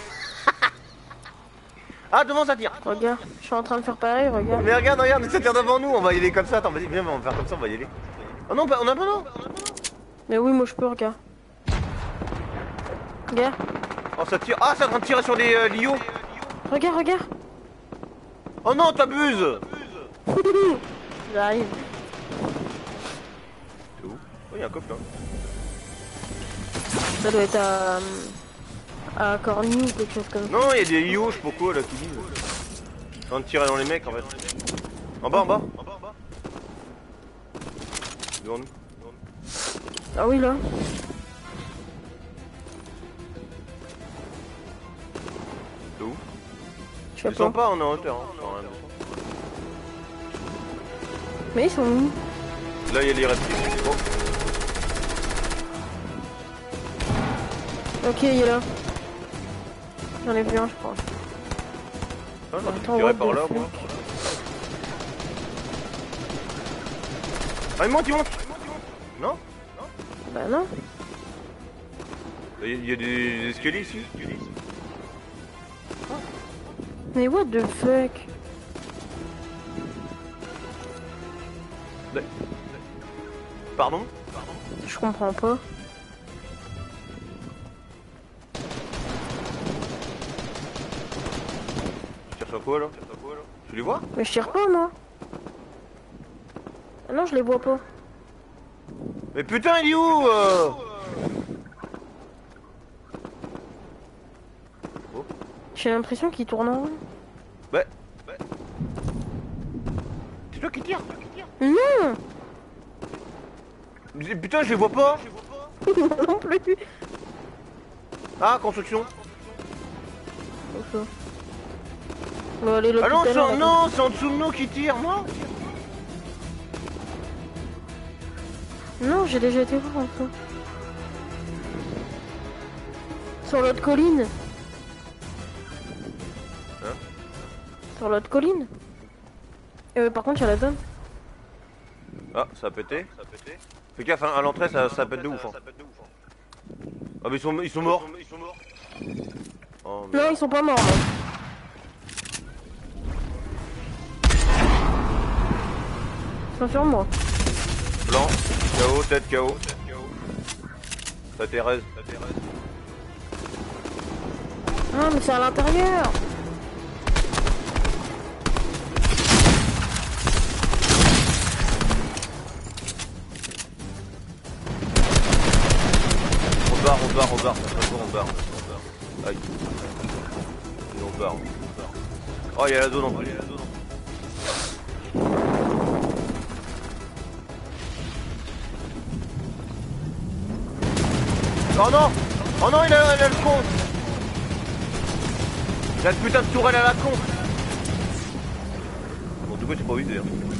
Ah, devant ça tire. Regarde, je suis en train de faire pareil, regarde. Mais regarde, ça tire devant nous, on va y aller comme ça. Attends, vas-y, viens, on va faire comme ça, on va y aller. Oh non, on a pas non. Mais oui, moi je peux, regarde. Regarde. Oh, ça tire. Ah, c'est en train de tirer sur des liots. Regarde, regarde. Oh non, t'abuses. J'arrive. C'est où? Oh, il y a un coffre là. Ça doit être à Corny ou quelque chose comme ça. Non, il y a des liots, je sais pas quoi là qui disent. En train de tirer dans les mecs en fait. En bas, en bas. Devant nous. Ah oui, là. C'est où? Je sais Ils sont pas. pas, on est en hauteur. Hein. Enfin, rien. Mais ils sont où? Là, il y a les reptiles. Oh. Ok, il est là. J'en ai vu un, je crois. Ah, j'en ai Attends, tiré what par the là, fuck. moi. Ah, il monte. Non? Bah non. Il y a des escaliers ici. Mais what the fuck? Pardon? Je comprends pas. Tu tires sur quoi là? Tu les vois? Mais je tire pas, moi. Ah non, je les vois pas. Mais putain, il est où Oh. J'ai l'impression qu'il tourne en rond. Ouais. C'est toi qui tires? Non. Mais putain, je les vois pas. Non plus. Ah, construction. On va aller Ah non, l'hôpital, on va- non, c'est en dessous de nous qui tire, non? Non, j'ai déjà été voir enfin. Sur l'autre colline. Hein? Sur l'autre colline. Par contre, il y a la zone. Ah, ça a pété. Fais gaffe, hein, à l'entrée, ça pète de ouf. Hein. Ah, mais ils sont morts. Oh, Non, ils sont pas morts. Non. Ils sont sur moi. Blanc, KO, tête KO. Ça Thérèse. Ah, mais c'est à l'intérieur. On barre. Aïe. On barre. Oh, il y a la zone en plus. Oh non! Oh non, il a le con! La putain de tourelle à la con! Bon, du coup, c'est pas visé. Hein.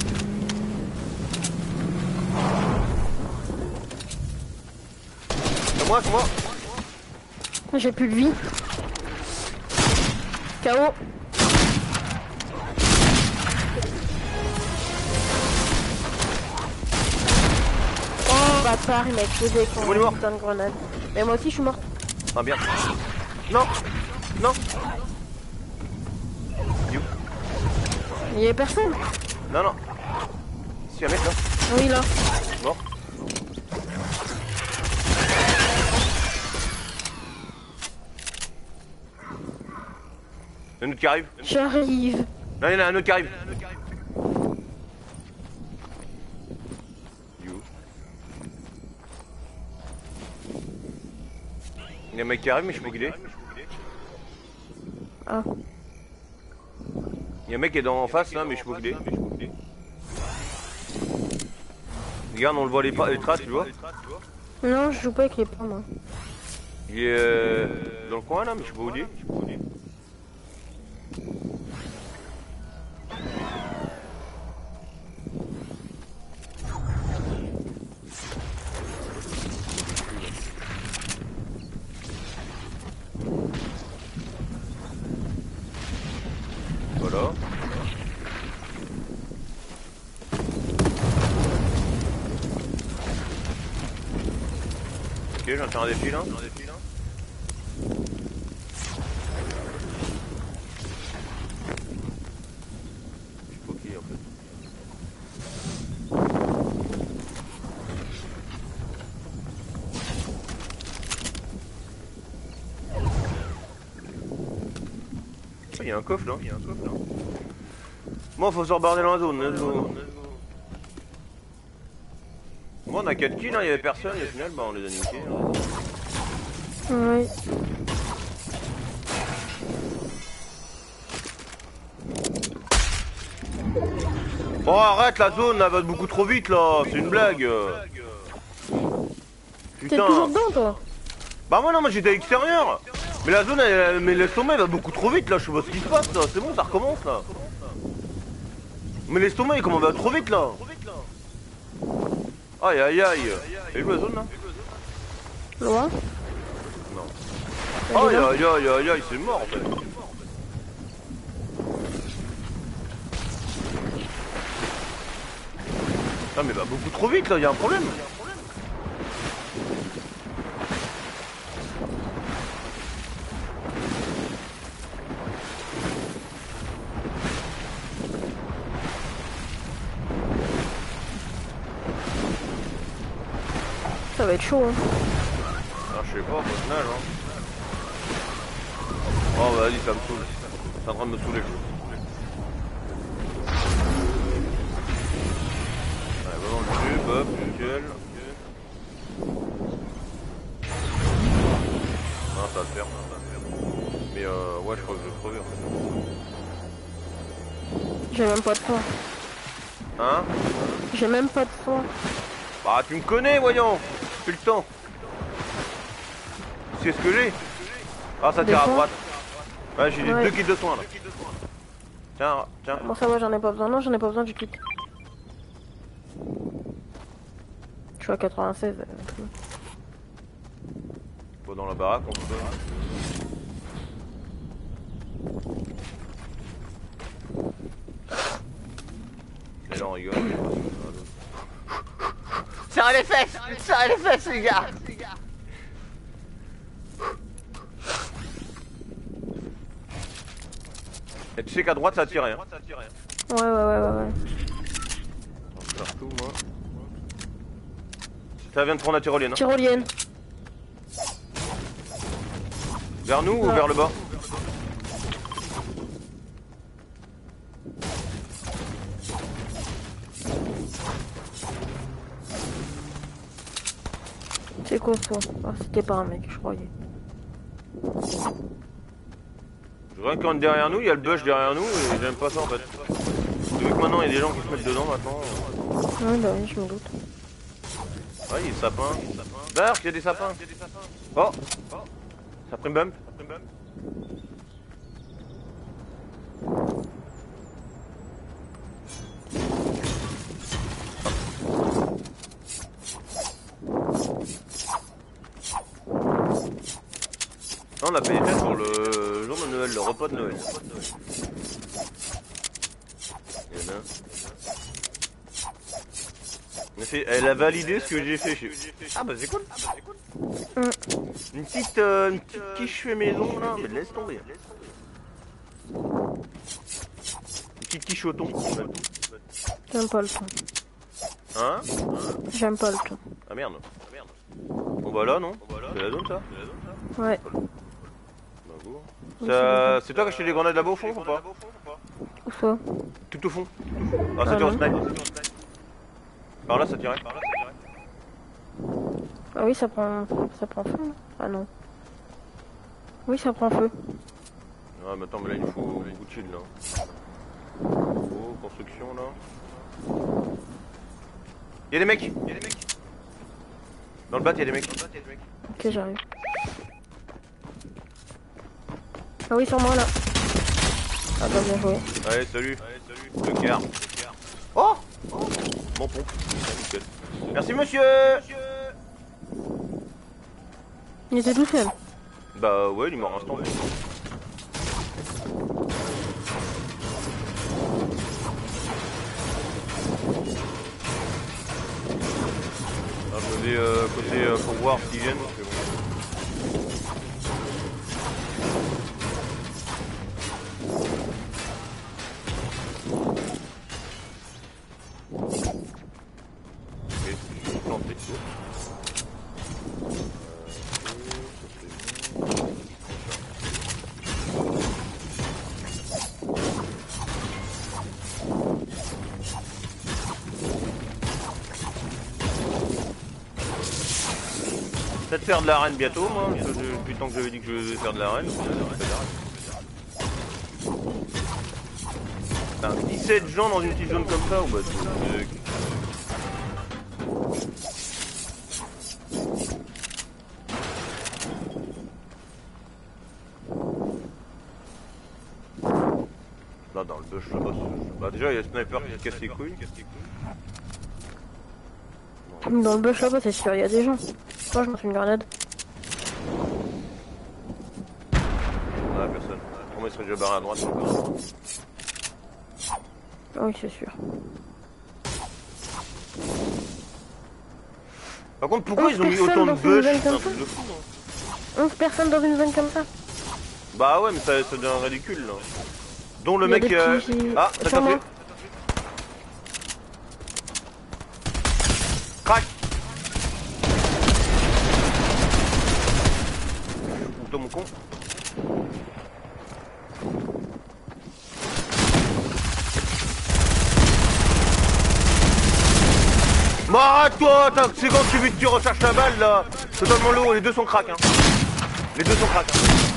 C'est moi. J'ai plus de vie. KO. Oh bâtard, il m'a explosé avec son putain de grenade. Mais moi aussi je suis morte. Ah bien. Non. Il y avait personne. Non. Si un mec là. Oui là. Mort. Un autre qui arrive. J'arrive. Non, il y en a un autre qui arrive. Il y a un mec qui arrive, mais je sais pas où il est. Ah. Il y a un mec qui est en face là, mais je sais pas où il est. Regarde, on le voit les traces, tu vois. Non, je joue pas avec les pas moi. Il est dans le coin là, mais je sais pas où il est. Voilà. Ok, j'en tire un défi là. Je sais pas qui en fait. Il y a un coffre là. Moi, faut se rebarder dans la zone. Let's go. Moi, on a 4 kills, hein, il y avait personne, et au final, bah, on les a niqués. Hein. Oui. Bon, arrête, la zone, elle va beaucoup trop vite là, c'est une blague. T'es toujours dedans toi? Bah, moi j'étais à l'extérieur. Mais la zone, mais le sommet va beaucoup trop vite là, je sais pas ce qui se passe là, c'est bon, ça recommence là. Mais l'estomac, comment va trop vite là? Aïe aïe aïe. Elle est où la zone là? Loin. Non. Aïe aïe aïe aïe aïe, c'est mort en fait. Ah mais va beaucoup trop vite là, y'a un problème. ça va être chaud. Hein. Ah, je sais pas, au final. Hein. Oh, bah, vas-y, ça me saoule. C'est en train de me saouler. Ouais, va dans le tube, hop, nickel. Non, ça va le faire. Mais ouais, je crois que je vais crever en fait. J'ai même pas de soin. Hein? J'ai même pas de soin. Bah, tu me connais, voyons! Plus le temps. Tu sais ce que j'ai? Ah, ça tire à droite. Ouais, j'ai deux kits de soins là. Tiens, tiens. Bon, ça va, j'en ai pas besoin. Non, j'en ai pas besoin du kit. Je suis à 96. Bon, dans la baraque, on peut. Et là, on rigole. Serrez les fesses! Serrez les fesses, les gars! Et tu sais qu'à droite, ça tire rien. Ouais. Partout, moi. Ça vient de prendre la tyrolienne. Hein. Tyrolienne. Vers nous ou vers le bas? C'est quoi ça? Ah, c'était pas un mec, je croyais. Je vois quand derrière nous, il y a le bush derrière nous et j'aime pas ça en fait. Vu que maintenant il y a des gens qui se mettent dedans maintenant. Ouais, bah oui, je me doute. Ah, il y a des sapins. D'ailleurs, il y a des sapins. Oh! Ça a pris une bump. Non, on a payé cher pour le jour de Noël, le repas de Noël. Il y en a. Elle a validé ce que j'ai fait. Ah bah c'est cool. Une petite quiche fait maison là, mais laisse tomber. Une petite quiche au thon. J'aime pas le thon. Hein? J'aime pas le thon. Ah merde. Bon bah là non. C'est la zone ça? Ouais. Ça... C'est toi qui as acheté des grenades là-bas au fond ou pas? Où ça? Tout au fond. Ah ça tire au snipe. Par là ça tirait. Ah oui, ça prend feu. Ah non. Oui, ça prend feu. Ah mais attends, mais là il nous faut beaucoup de shield là. Oh, construction là. Y'a des mecs. Dans le bat y'a des mecs. Ok, j'arrive. Ah oui, sur moi là. Ah bah bien joué. Allez, salut. Le quart. Oh, bon pompe. Nickel. Merci monsieur. Il était tout seul. Bah ouais, il est mort instant. Je vais côté pour voir s'ils viennent. Parce que bon. Peut-être faire de l'arène bientôt, moi, parce que depuis le temps que j'avais dit que je vais faire de l'arène. Putain, 17 gens dans une petite zone comme ça, ou bah là, dans le bush là-bas, bah déjà il y a le sniper qui casse les couilles. Dans le bush là-bas, c'est sûr, il y a des gens. Moi, je me suis une grenade. Ouais, personne. Pour moi, il serait déjà barré à droite. Ah oui, c'est sûr. Par contre, pourquoi ils ont mis autant de bush? C'est un truc de fou, hein. 11 personnes dans une zone comme ça. Bah ouais, mais ça devient ridicule, là. Dont le Il y a mec... des petits- Ah, ça sur t'a moi. fait. Crac. con. Bah arrête-toi, c'est quand tu recherches la balle là. Totalement lourd, les deux sont crack hein. Les deux sont crack.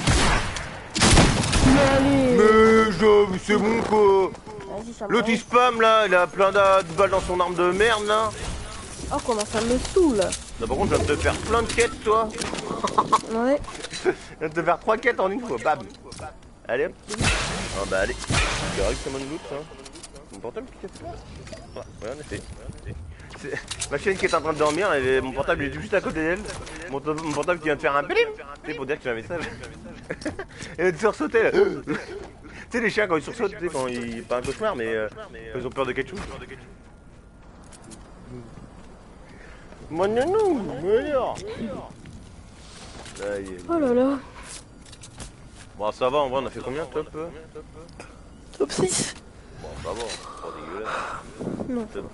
Mais c'est bon quoi. L'autre il spam là, il a plein de balles dans son arme de merde là. Oh comment ça me saoule. Là par contre je viens de te faire plein de quêtes toi. Ouais. Je viens de te faire 3 quêtes en une fois, bam. Allez hop. Ah bah allez. C'est vrai que c'est mon loot ça. Mon portable qui casse pas. Ouais en effet. Ma chienne qui est en train de dormir et mon portable est juste à côté d'elle. Mon portable qui vient de faire un blim. C'est pour dire que j'ai un message. Et elle sursauter là. Tu sais les chiens quand ils sursautent, tu sais quand ils... Pas un cauchemar mais quand ils ont peur de quelque chose. Mon nanou, oh là là. Bon ça va en vrai on a fait combien top Top 6. Bon ça va, pas dégueulasse. Non. C'est bon.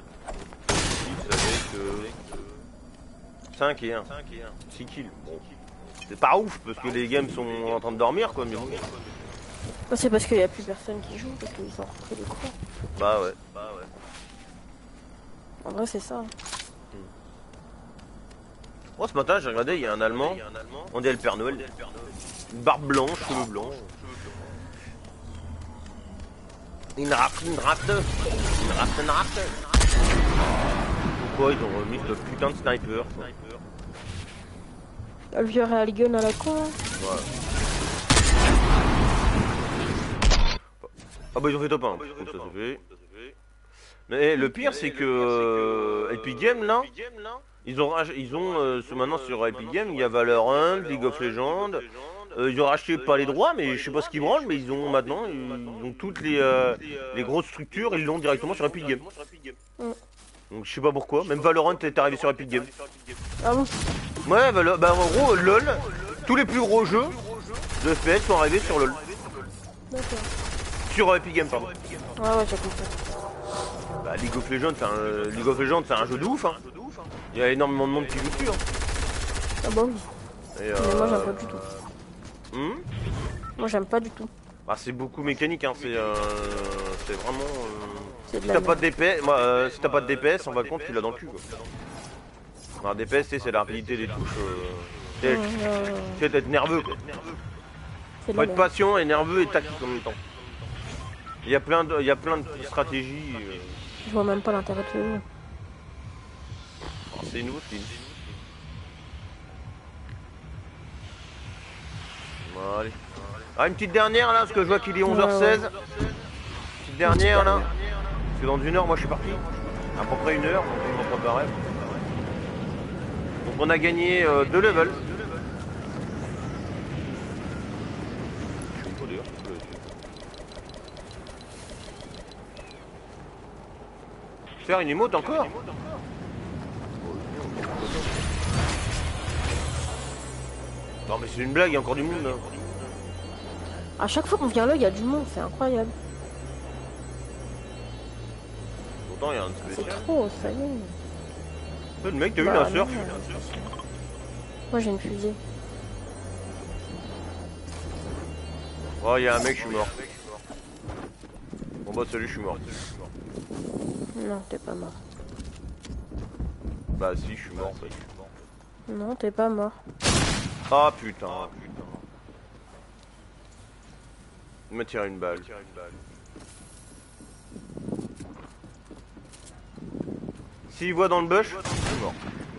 5 et 1. 6 kills. Bon. C'est pas ouf parce que les games sont en train de dormir quoi mais bon. C'est parce qu'il n'y a plus personne qui joue, parce qu'ils ont repris les cours. Bah ouais. En vrai c'est ça. Oh ce matin j'ai regardé, il y a un Allemand, on dirait le Père Noël. Une barbe blanche, cheveux blancs. Une rate. Pourquoi ils ont remis ce putain de sniper quoi. Le vieux Real Gun à la con. Ouais. Ah bah ils ont fait top 1, donc ça se fait. Mais le pire c'est que Epic Games là, ils ont maintenant sur Epic Games, il y a Valorant, League of Legends, ils ont racheté pas les droits mais je sais pas ce qu'ils branlent mais ils ont maintenant toutes les grosses structures, ils l'ont directement sur Epic Games. Donc je sais pas pourquoi, même Valorant est arrivé sur Epic Games. Ah bon? Ouais bah en gros LOL, tous les plus gros jeux de FPS sont arrivés sur LOL. D'accord. Sur Epic Games pardon. Ouais j'ai compris. Bah League of Legends c'est un jeu de ouf hein. Il y a énormément de monde qui joue dessus hein. Ah bon oui. Et mais moi j'aime pas du tout. Moi j'aime pas du tout. Bah c'est beaucoup mécanique hein, c'est vraiment... Si t'as pas de DPS, si t'as pas de DPS, on va le compte tu l'as dans le cul quoi. Alors DPS c'est la rapidité des touches, c'est d'être nerveux quoi. Faut être patient et nerveux et tactique en même temps. Il y a plein de stratégies. Je vois même pas l'intérêt de ce jeu. C'est nous aussi. Bon, allez. Ah une petite dernière là, parce que je vois qu'il est 11h16. Petite dernière là. Parce que dans une heure moi je suis parti. À peu près une heure, donc je m'en préparais. Donc on a gagné 2 levels. Faire une émote encore? Non mais c'est une blague, il y a encore du monde là. À chaque fois qu'on vient là, il y a du monde, c'est incroyable. Pourtant il y a un spécial. C'est trop, ça y est. Le mec, t'as eu un surf? Moi j'ai une fusée. Oh il y a un mec, je suis mort. Bon bah salut, je suis mort. Non, t'es pas mort. Bah si, je suis mort en fait. Non, t'es pas mort. Ah putain. Il m'a tiré une balle. S'il voit dans le bush, je suis mort.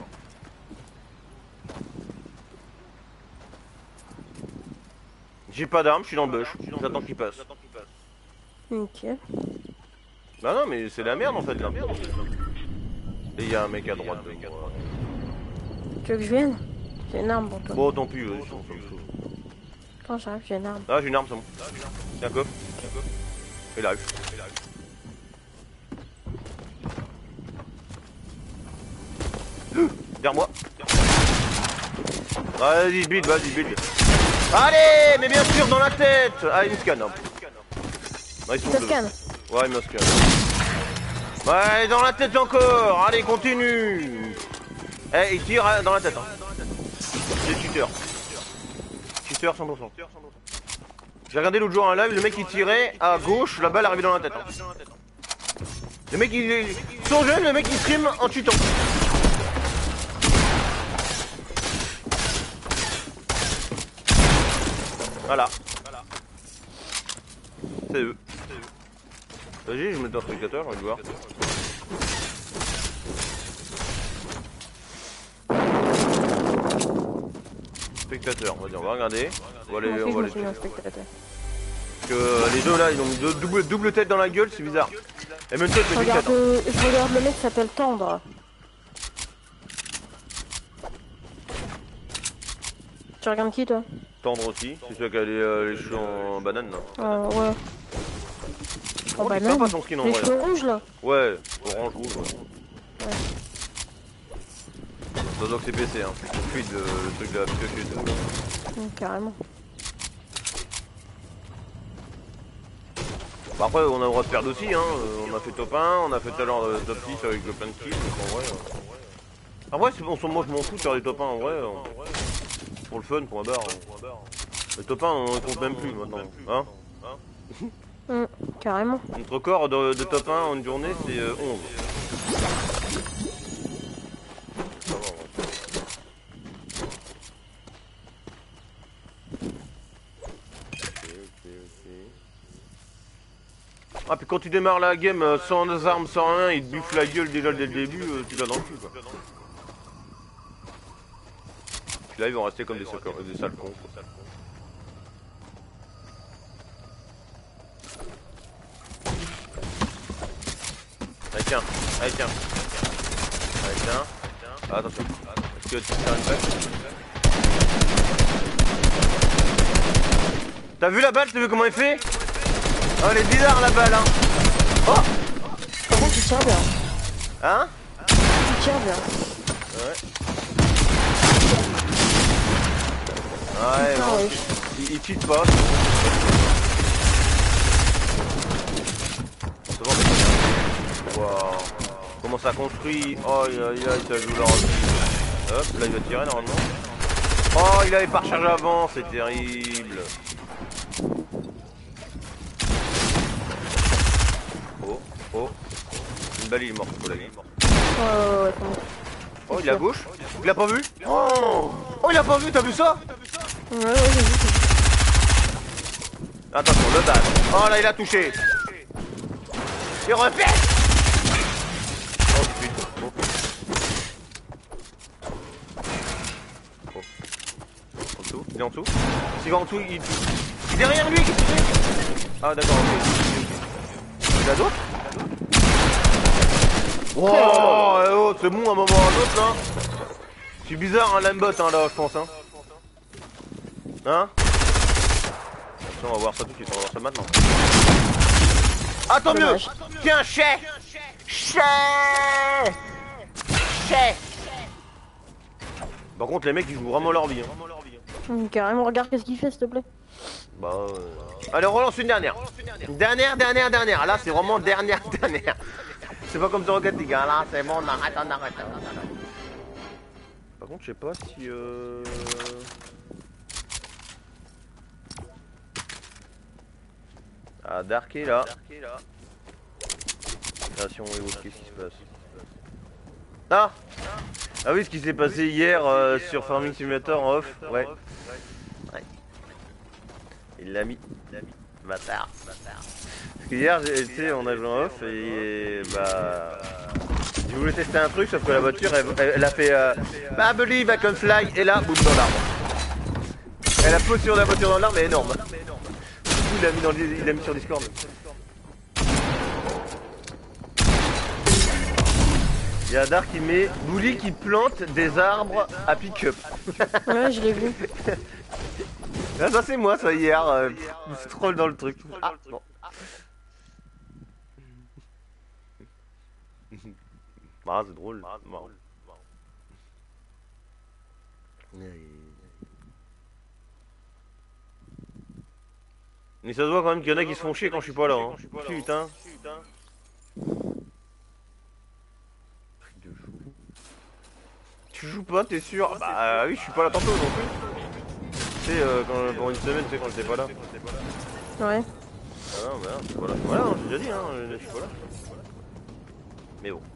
J'ai pas d'arme, je suis dans le bush. J'attends qu'il passe. Ok. Bah non mais c'est la merde en fait là. Et il y a un mec à droite de moi. Tu veux que je vienne? J'ai une arme pour toi. Bon tant pis, on s'en fout. Quand j'arrive, j'ai une arme. Ah j'ai une arme, c'est bon. Tiens coffre. Il arrive. Vers moi. Vas-y build. Allez, mais bien sûr dans la tête. Ah il me scanne. Ah, ils sont deux. Scanne. Ouais il me scanne. Ouais dans la tête encore. Allez continue. Eh il tire dans la tête hein. C'est tuteur. C'est sûr 100%. J'ai regardé l'autre jour un live, le mec il tirait à gauche, la balle arrivait dans la tête. Hein. Le mec il... Son jeune, le mec il stream en tutant. Voilà. C'est eux. Vas-y, je me mets un spectateur, j'ai envie de voir. Spectateur, on va regarder. On va les checker. Parce que les deux là, ils ont mis double tête dans la gueule, c'est bizarre. Et même tête, je regarde le mec qui s'appelle Tendre. Tu regardes qui toi? Tendre aussi, c'est celui qui a les cheveux en banane là. Ouais. En banane pas son skin en les vrai. cheveux rouges là? Ouais, orange rouge ouais. Ça doit que c'est PC hein, c'est fluide le truc de la picoche. Carrément. Bah après on a le droit de perdre aussi hein, on a fait top 1, on a fait tout à l'heure top 6 avec le plein de kills, donc en vrai... Après moi je m'en fous de faire des top 1 en vrai, pour le fun, pour la barre. Le top 1 on ne compte même plus maintenant, hein. Carrément. Notre record de top 1 en une journée c'est 11. Ah puis quand tu démarres la game sans armes, sans rien, il te buffe la gueule déjà dès le début, tu l'as dans le cul quoi. Puis là ils vont rester comme des sales cons. Allez tiens. Ah, attention. Est-ce que tu peux faire une balle? T'as vu la balle? T'as vu comment elle fait? Oh elle est bizarre la balle hein. Oh. Comment tu tires bien? Hein? Tu tires bien. Ouais. Ouais, bon, ouais. Il cheat pas. Wow. Comment ça construit? Oh aïe ça joue leur vie. Hop, là il va tirer normalement. Oh il avait pas rechargé avant, c'est terrible. Oh. Une balle il est mort, faut la vie. Ouais. Oh il est à gauche. Il a pas vu? Oh il a pas vu, t'as vu ça? Ouais, j'ai vu. Attention, le dash. Oh là il a touché. Il répète. Oh putain. Oh. En dessous, il est en dessous. S'il va en dessous, il est derrière lui, qu'est-ce qu'il fait? Ah d'accord, ok. Il y a d'autres? Wow, c'est bon à un moment ou à un autre là. C'est bizarre hein, l'aimbot hein, là je pense hein. Hein? On va voir ça tout de suite, on va voir ça maintenant. Ah tant mieux. Tiens, chais. Par contre les mecs ils jouent vraiment leur vie hein. Carrément, regarde qu'est-ce qu'il fait s'il te plaît. Bah allez on relance une dernière. Dernière. Là c'est vraiment dernière. C'est pas comme sur Rocket League hein. Là c'est bon, on arrête. Par contre je sais pas si Ah Dark est là. Création et autres, qu'est-ce qui se passe? Ah oui, ce qui s'est passé hier sur Farming Simulator en off, ouais. Il l'a mis. Bâtard. Parce que hier, tu sais, on a joué en off et bah... Je voulais tester un truc, sauf que la voiture, elle a fait... I believe I can fly, et là, boum, dans l'arbre. Elle a posé sur la voiture dans l'arbre, mais énorme. Du coup, il l'a mis sur Discord. Il y a Dark qui met Bully qui plante des arbres à pick-up. Ouais, je l'ai vu. Ah, ça c'est moi ça hier, je troll dans le truc. Ah, bon. Ah c'est drôle. Bon. Mais ça se voit quand même qu'il y en a qui se font chier quand je suis pas là. Hein. Putain. Tu joues pas, t'es sûr? Bah oui, je suis pas là tantôt non plus. tu sais, pour une semaine, tu sais, quand j'étais pas là. Ouais. Ah non, bah non, je suis pas là. Voilà, j'ai déjà dit, hein, je suis pas là. Mais bon.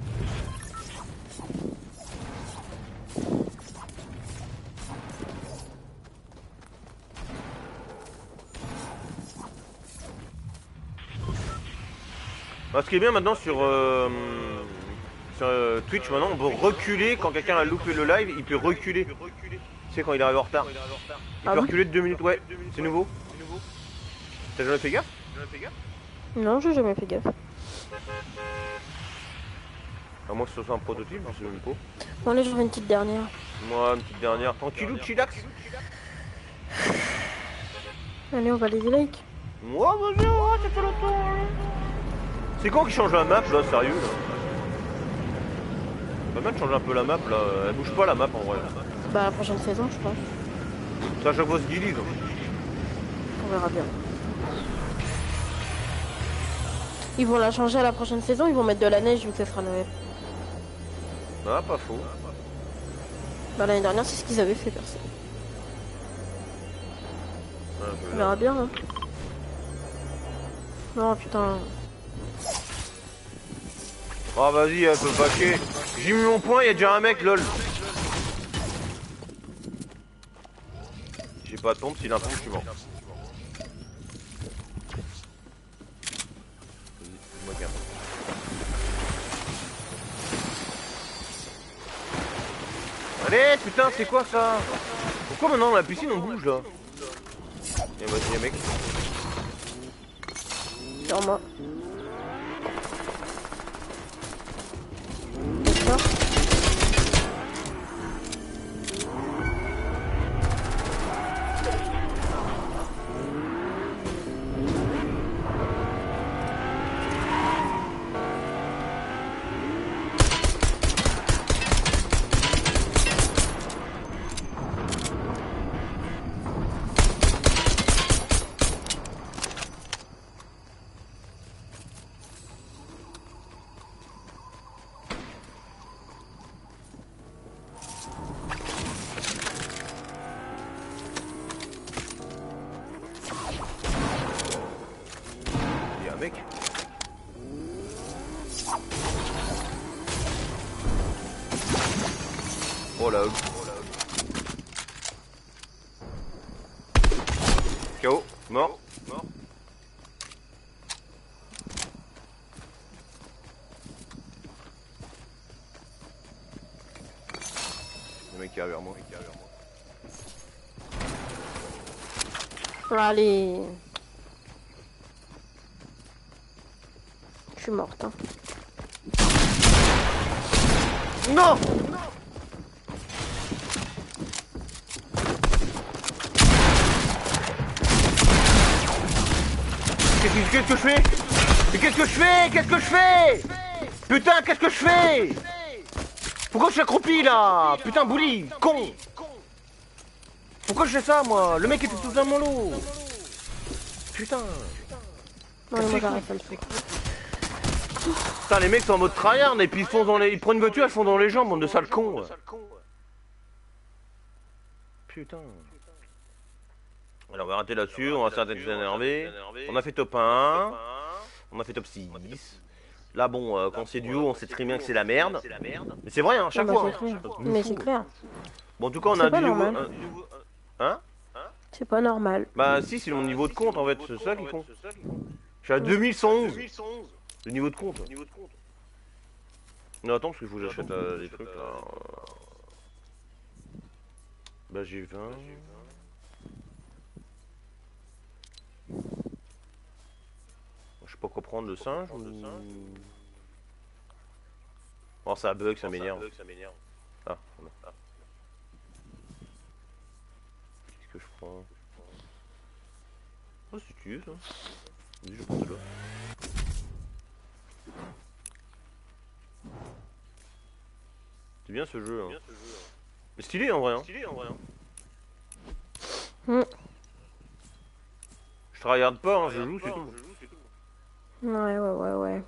Bah, ce qui est bien maintenant sur Twitch, maintenant, on peut reculer quand quelqu'un a loupé le live, il peut reculer. Tu sais, quand il arrive en retard. Il peut reculer de 2 minutes, ouais, c'est nouveau. T'as jamais fait gaffe? Non, j'ai jamais fait gaffe. À moins que ce soit un prototype, je sais même pas. Bon, allez, j'en fais une petite dernière. Moi, une petite dernière. Tranquillou, chillax. Allez, on va les like. Moi, vas-y, ça fait longtemps. C'est quand qui change la map, là, sérieux, là? Pas mal de changer un peu la map, là. Elle bouge pas, la map, en vrai. Bah, la prochaine saison, je pense. Ça, à chaque fois, se dilise. On verra bien. Ils vont la changer à la prochaine saison, ils vont mettre de la neige vu que ça sera Noël. Ah, pas faux. Bah, l'année dernière, c'est ce qu'ils avaient fait, perso. Ah, On verra bien, hein. Non, putain. Oh, vas-y, elle peut pas chier. J'ai mis mon point, il y a déjà un mec, lol. J'ai pas de pompe, s'il a un pompe, je suis mort. Moi, garde. Allez, putain, c'est quoi ça? Pourquoi maintenant dans la piscine on bouge là? Et vas-y, mec. Sur moi. D'accord. Il y a un mec. Oh là. KO, mort. Le mec qui arrive vers moi. Allez. Je suis morte, hein. Non! Qu'est-ce que je fais? Mais qu'est-ce que je fais? Qu'est-ce que je fais? Putain, qu'est-ce que je fais? Pourquoi je suis accroupi là? Putain, Bouli, con! Pourquoi je fais ça moi? Le mec était tout dans mon lot! Putain! Non, mais moi j'arrête pas le truc. Putain, les mecs sont en mode tryhard et puis ils prennent une voiture, ils font dans les jambes, bande de sales cons! Putain! Alors on va arrêter là-dessus, on va s'arrêter de s'énerver. On a fait top 1, on a fait top 6. Là bon, quand c'est duo, on sait très bien que c'est la merde. Mais c'est vrai, hein, chaque fois. Hein. Mais c'est clair. Bon, en tout cas, on a du nouveau. Hein? C'est pas normal. Bah si, c'est mon niveau de compte en fait, c'est ça qui compte. Je suis à 2111. Le niveau de compte. Non, attends, parce qu'il faut que j'achète des trucs là. Bah j'ai 20. Je sais pas quoi prendre, le singe ou... Oh ça bug, ça m'énerve. Ah, voilà. Qu'est-ce que je prends? Oh si tu veux ça. Vas-y, je prends celui-là. C'est bien ce jeu hein. Mais stylé en vrai hein. Je tryhard pas hein, je joue c'est tout. Ouais. Ouais.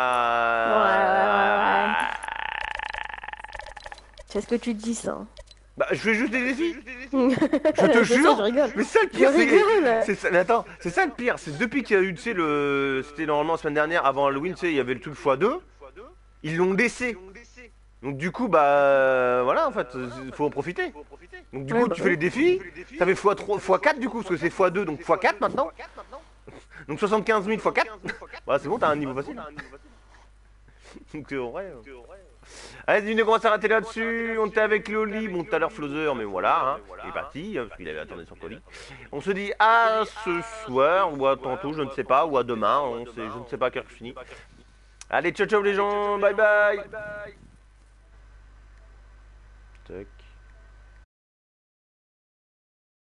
Ouais. C'est ce que tu dis ça. Bah, je fais juste des défis. Je te jure. je rigole. Mais ça le pire, Je rigole. c'est ça. Mais attends, c'est ça le pire. C'est depuis qu'il y a eu, tu sais, c'était normalement la semaine dernière, avant Halloween, tu sais, il y avait le truc x2. Ils l'ont laissé. Donc du coup, bah voilà, en fait, faut en profiter. Donc du coup, tu fais les défis. Ça fait x3, x4 du coup, parce que c'est x2, donc x4 maintenant. Donc 75 000 x4. Bah c'est bon, t'as un niveau facile. Donc c'est vrai. Allez, dis-nous qu'on va s'arrêter là-dessus. On était avec Loli, bon tout à l'heure Flother, mais voilà, hein. Il est parti, parce qu'il avait attendu son colis. On se dit à ce soir, ou à tantôt, je ne sais pas, ou à demain, je ne sais pas à quelle heure je finis. Allez, ciao ciao les gens, bye bye. Tac.